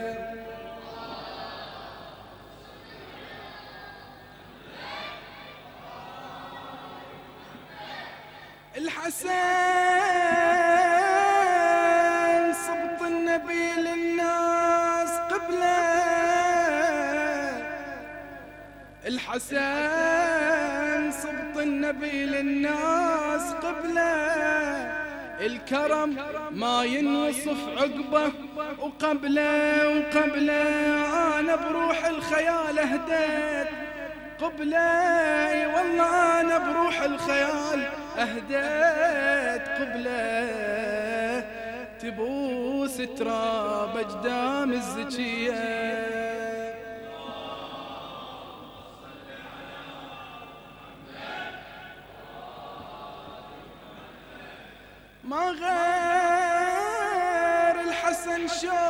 الحسن صبط النبي للناس قبله الحسن صبط النبي للناس قبله الكرم ما ينوصف عقبه وقبله وقبله أنا بروح الخيال أهديت قبله اي والله أنا بروح الخيال أهديت قبله تبوس تراب أجدام الزكية ما غير الحسن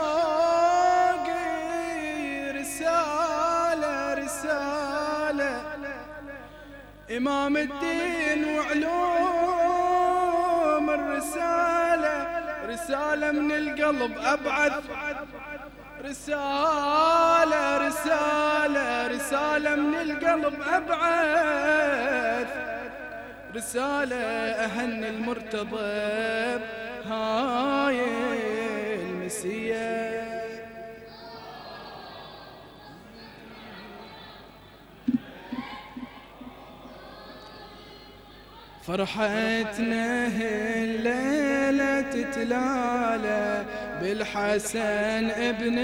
شوقي رسالة رسالة إمام الدين وعلوم الرسالة رسالة من القلب أبعث رسالة رسالة رسالة من القلب أبعث، رسالة أهني المرتضى هاي المسية. فرحتنا الليلة تتلالى بالحسن ابن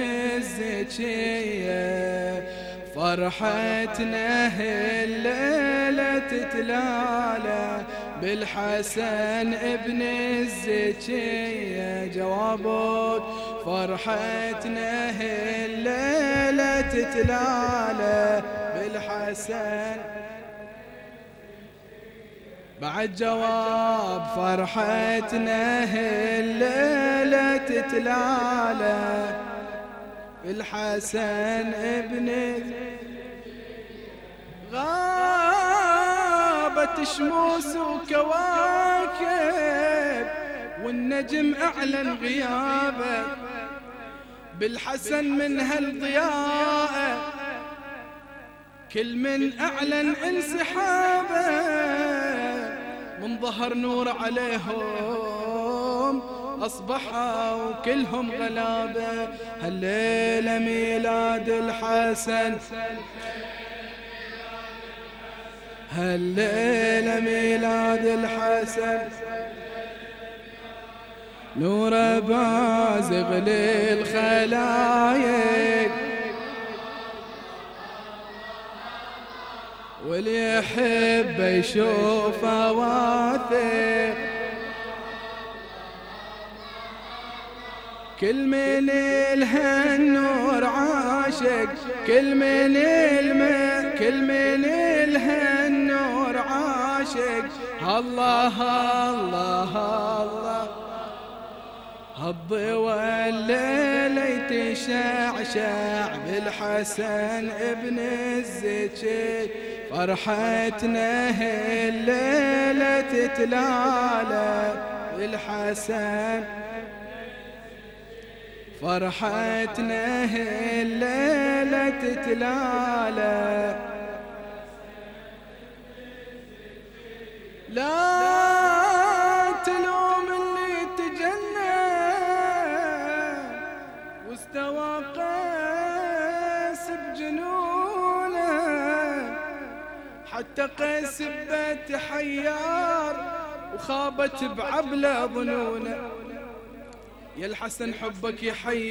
الزكية، فرحتنا الليلة تتلالى بالحسن ابن الزكية. جوابك فرحتنا الليلة تتلالى بالحسن، بعد جواب فرحتنا الليلة تتلالى الحسن ابن غابت شموس وكواكب والنجم أعلن غيابه، بالحسن من هالضياء كل من أعلن انسحابه، من ظهر نور عليهم أصبحوا كلهم غلابة. هالليلة ميلاد الحسن، هالليلة ميلاد الحسن، نور بازغ للخلايق، واللي يحب يشوف واثق، كل من الهالنور عاشق، كل من الم كل من الهالنور عاشق. الله الله الله الضوى الليلة يتشعشع بالحسن ابن الزكي، فرحتنا الليلة تتلالى بالحسن، فرحتنا الليلة تتلالى. لا تلوم اللي تجنى واستوى قيس بجنونه، حتى قيس بيت حيار وخابت بعبله ظنونه. يا الحسن حبك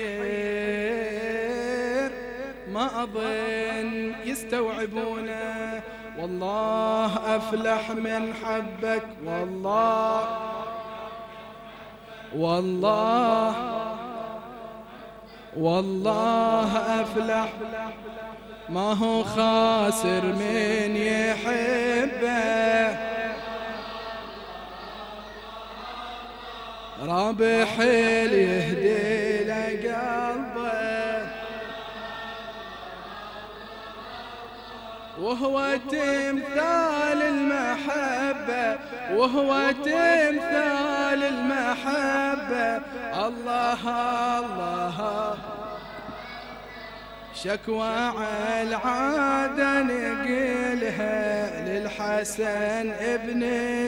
يحير ما أظن يستوعبونه، والله أفلح من حبك، والله والله والله أفلح، ما هو خاسر من يحبه، رابح اللي يهدي له قلبه، وهو تمثال المحبة، وهو تمثال المحبة. الله الله شكوى على العادة نقلها للحسن ابن،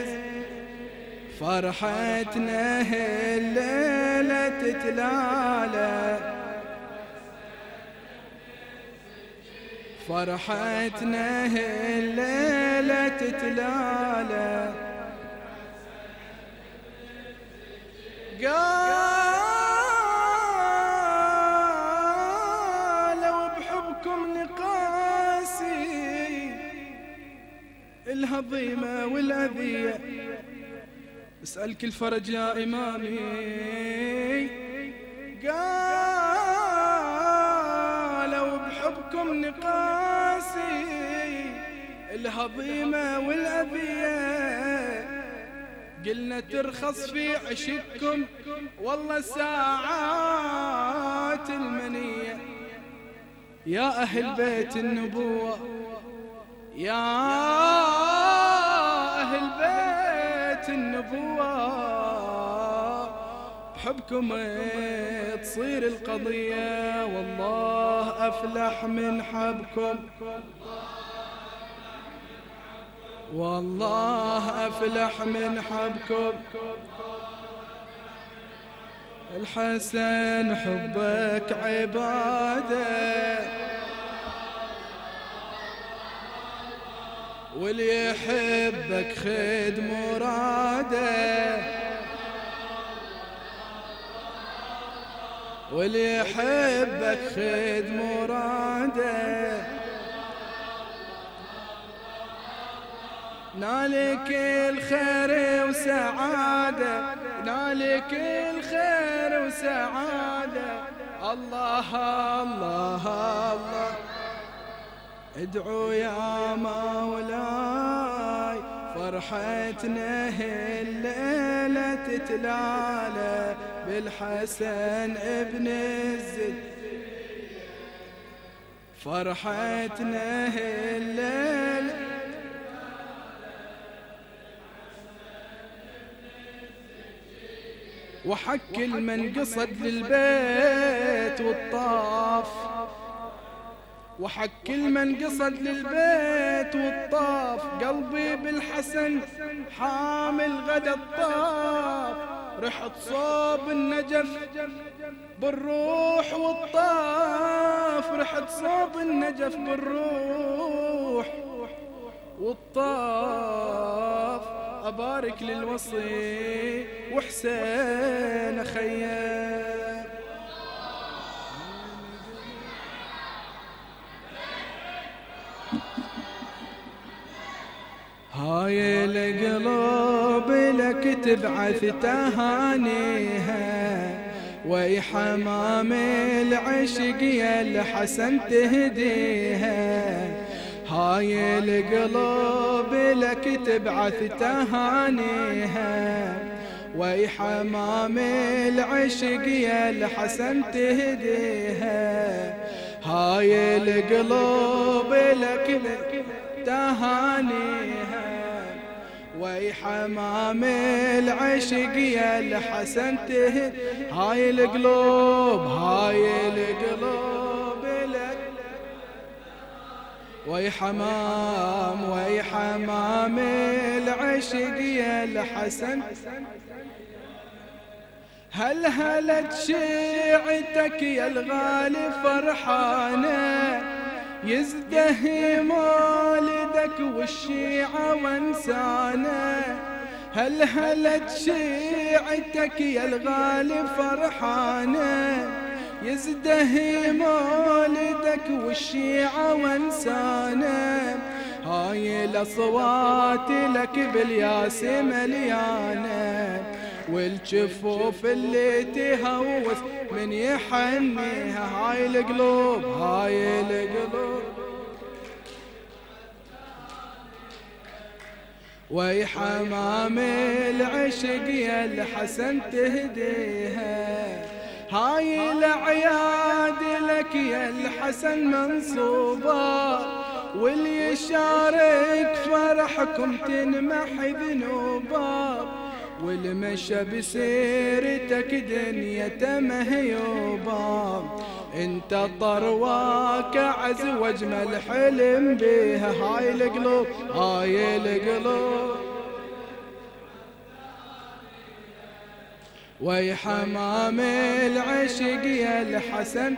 فرحتنا الليلة تتلالى، فرحتنا الليلة تتلالى. قالوا بحبكم نقاسي الهضيمة والأذية، اسألك الفرج يا إمامي. قالوا بحبكم نقاسي الهضيمة والأذية، قلنا ترخص في عشقكم والله ساعات المنية. يا أهل بيت النبوة، يا أهل بيت النبوة، حبكم تصير القضية، والله أفلح من حبكم، والله أفلح من حبكم. الحسن حبك عبادة، واللي يحبك خد مراده، واللي يحبك خد مراده. نالك الخير وسعادة، نالك الخير وسعادة. الله الله الله ادعوا يا مولاي، فرحتنا الليلة تتلالى بالحسن ابن الزد. فرحتنا الليلة وحك المن قصد للبيت والطاف، وحك المن قصد للبيت والطاف. قلبي بالحسن حامل غدا الطاف، رحت صوب النجف بالروح والطاف، رحت صوب النجف بالروح والطاف. أبارك للوصي وحسين خيام. هاي القلوب لك تبعث تهانيها، وي حمام العشق يا الحسن تهديها. هاي القلوب لك تبعث تهانيها، وي حمام العشق يا الحسن تهديها. هاي القلوب لك تهانيها، وي حمام العشق يا الحسن تهديها. هاي القلوب هاي القلوب لك وي حمام وي حمام العشق يا الحسن. هل هلت شيعتك يا الغالي فرحانة، يزدهي مولدك والشيعة وانسانة. هل هلت شيعتك يا الغالي فرحانة، يزدهي مولدك والشيعة وانسانة. هاي الأصوات لك بالياس مليانة، والجفوف اللي تهوس من يحنيها. هاي القلوب هاي القلوب وي حمام العشق يا الحسن تهديها. هاي الأعياد لك يا الحسن منصوبة، واللي يشارك فرحكم تنمحي ذنوبه. والمشى بسيرتك دنيا مهيوبة، انت طرواك عز واجمل حلم بيها. هاي القلوب هاي القلوب وي حمام العشق يا الحسن.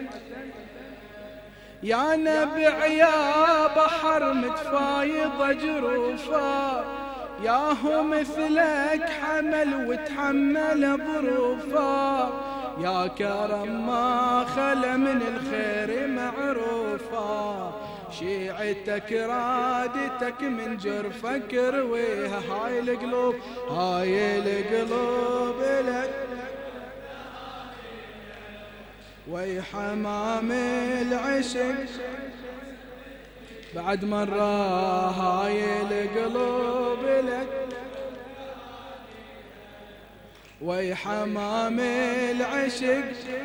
يا نبع يا بحر متفايض جروفه، يا هو مثلك حمل وتحمل ظروفه. يا كرم ما خلا من الخير معروفه، شيعتك رادتك من جرفك رويها. هاي القلوب هاي القلوب لك وي حمام العشق. بعد مرة هاي القلوب لك وي حمام العشق.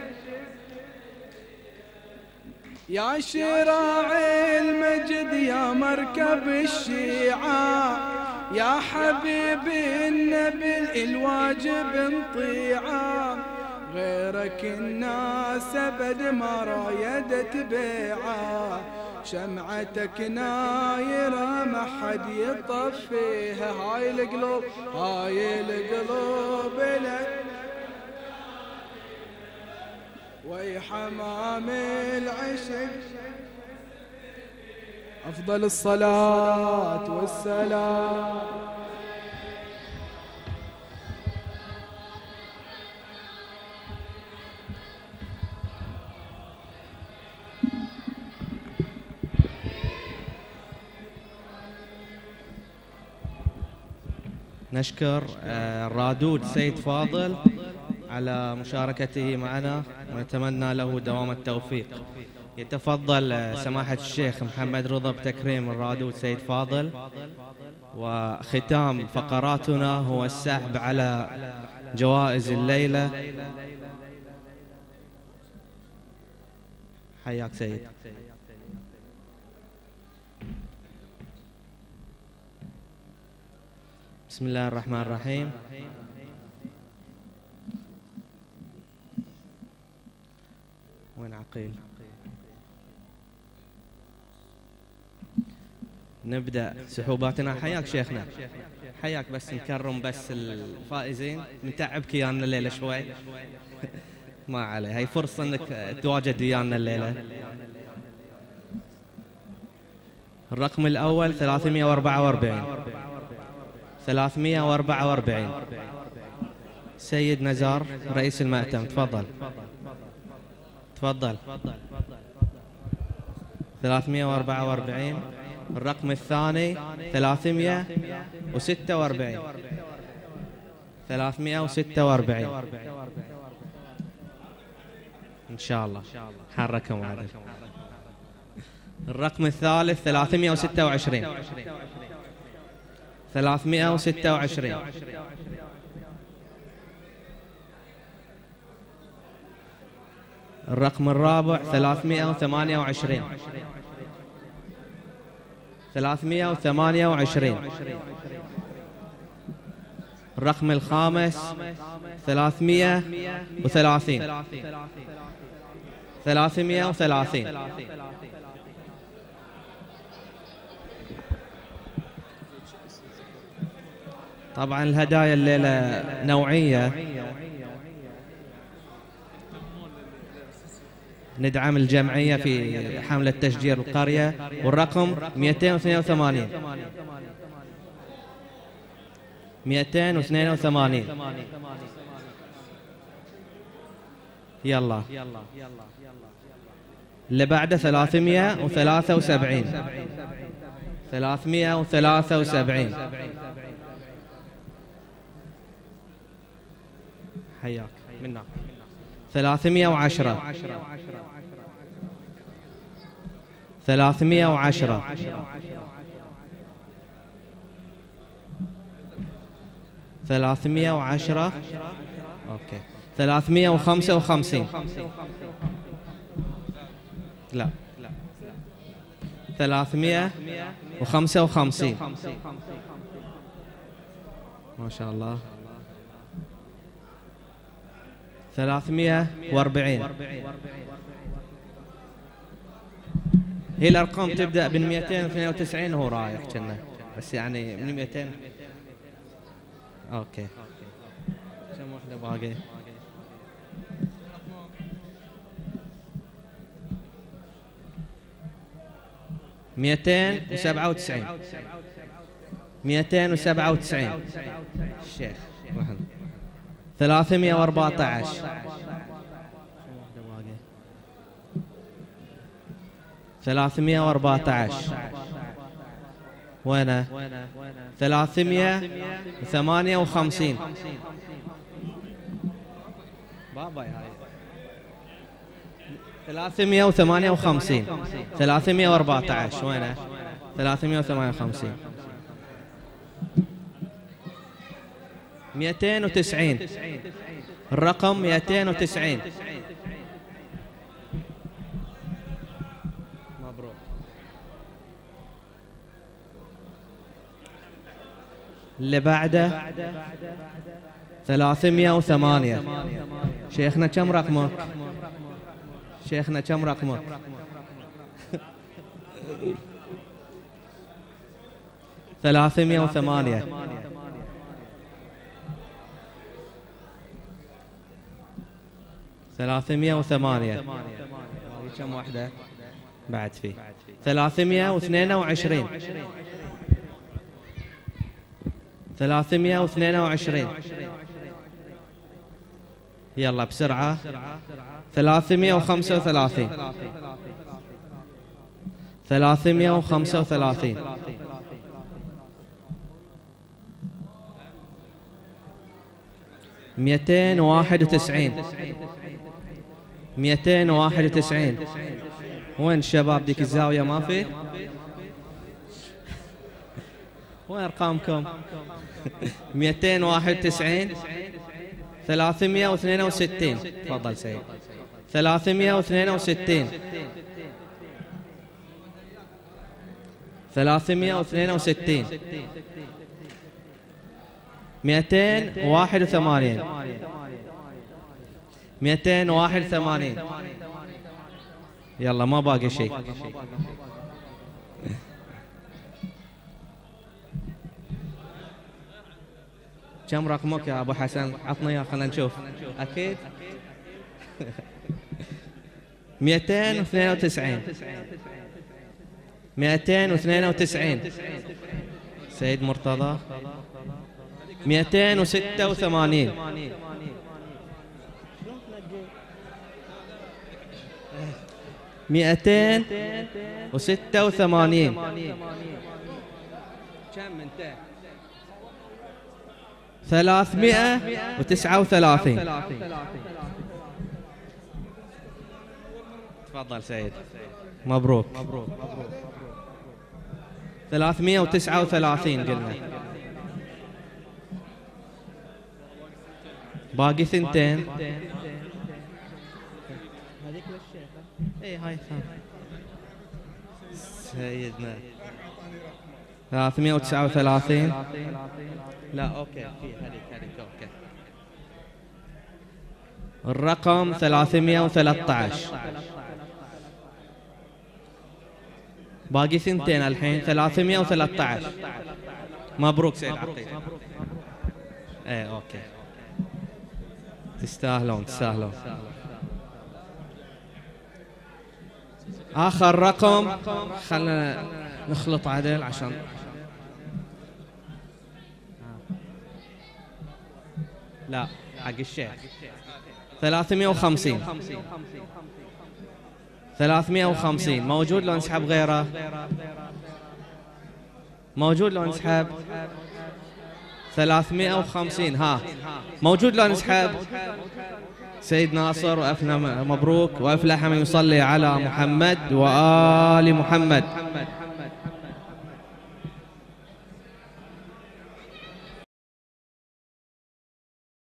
يا شراع المجد يا مركب الشيعة، يا حبيبي النبي الواجب نطيعه، غيرك الناس أبد ما رايد تبيعه، شمعتك نايرة ما حد يطفيها، هاي القلوب هاي القلوب لك وي حمام العشق. أفضل الصلاة والسلام نشكر الرادود سيد فاضل على مشاركته معنا ونتمنى له دوام التوفيق. يتفضل سماحة الشيخ محمد رضا بتكريم الرادود سيد فاضل. وختام فقراتنا هو السحب على جوائز الليلة. حياك سيد. بسم الله الرحمن الرحيم. وين عقيل؟ نبدأ سحوباتنا. حياك شيخنا، حياك. بس نكرم بس الفائزين، نتعبك ويانا الليلة شوي. ما عليه، هاي فرصة انك تواجد ويانا الليلة. الرقم الأول ثلاثمئة وأربعة وأربعين ثلاثمئة وأربعة وأربعين. سيد نزار رئيس المأتم، تفضل تفضل. ثلاثمئة وأربعة وأربعين. الرقم الثاني ثلاثمئة وستة وأربعين ثلاثمئة وستة وأربعين. إن شاء الله حركهم عدل. الرقم الثالث ثلاثمئة وستة وعشرين ثلاثمئة وستة وعشرين. الرقم الرابع ثلاثمئة وثمانية وعشرين ثلاثمئة وثمانية وعشرين. الرقم الخامس ثلاثمئة وثلاثين ثلاثمئة وثلاثين. طبعا الهدايا الليلة نوعية، ندعم الجمعية في حملة تشجير القرية. والرقم مئتين واثنين وثمانين مئتين واثنين وثمانين. يلا اللي بعده ثلاثمئة وثلاثة وسبعين ثلاثمئة وثلاثة وسبعين. حياك منا. ثلاثمئة وعشرة ثلاثمئة وعشرة. ثلاثمئة وعشرة. أوكي. ثلاثمئة وخمسة وخمسين. لا ثلاثمئة وخمسة وخمسين. ما شاء الله. ثلاثمئة وأربعين. هي الأرقام تبدأ من مئتين واثنين وتسعين وهو رايح كنا، بس يعني من مئتين. أوكي. كم واحدة باقي؟ مئتين وسبعة وتسعين مئتين وسبعة وتسعين. الشيخ ثلاثمئة وأربعة عشر. ثلاثمئة وأربعة عشر. وينه؟ ثلاثمئة وثمانية وخمسين. بابا هاي ثلاثمئة وثمانية وخمسين. ثلاثمئة وأربعة عشر. وينه؟ ثلاثمئة وثمانية وخمسين. مئتين وتسعين. الرقم مئتين وتسعين. مبروك. اللي بعده ثلاثمائة وثمانية. شيخنا كم رقمك؟ شيخنا كم رقمك؟ ثلاثمائة وثمانية. ثلاثمائة وثمانية. كم واحدة؟ بعد فيه ثلاثمائة واثنين وعشرين. ثلاثمائة واثنين وعشرين. يلا بسرعة. ثلاثمائة وخمسة وثلاثين. ثلاثمائة وخمسة وثلاثين. مئتين وواحد وتسعين. مئتين وواحد وتسعين. وين الشباب ديك الزاوية ما في؟ وين أرقامكم؟ مئتين وواحد وتسعين. ثلاثمائة واثنين وستين. تفضل سيد. ثلاثمائة واثنين وستين. ثلاثمائة واثنين وستين. مئتين وواحد وثمانين. مئتين وواحد وثمانين. يلا ما باقي شيء. كم رقمك يا أبو حسن؟ عطنا إياه خلنا نشوف. أكيد. مئتين واثنين وتسعين. مئتين واثنين وتسعين. سيد مرتضى. مئتين وستة وثمانين. مئتين وستة وثمانين. كم انت؟ ثلاثمائة وتسعة وثلاثين. تفضل سيد. مبروك. ثلاثمائة وتسعة وثلاثين قلنا. باقي ثنتين. هذيك للشيخة. اي هاي سيدنا. ثلاثمائة وتسعة وثلاثين. لا اوكي في هذيك هذيك اوكي. الرقم ثلاثمائة وثلاثة عشر. باقي ثنتين الحين. ثلاثمائة وثلاثة عشر. مبروك سيد عقيل. ايه اوكي. تستاهلون تستاهلون. آخر رقم خلنا نخلط عدل عشان لا حق الشيخ. ثلاثمائة وخمسين. ثلاثمائة وخمسين موجود لو نسحب غيره؟ موجود لو نسحب؟ ثلاثمائة وخمسين. ها موجود لو نسحب؟ سيد ناصر وأفنى مبروك وأفلح من يصلي على محمد وآل محمد.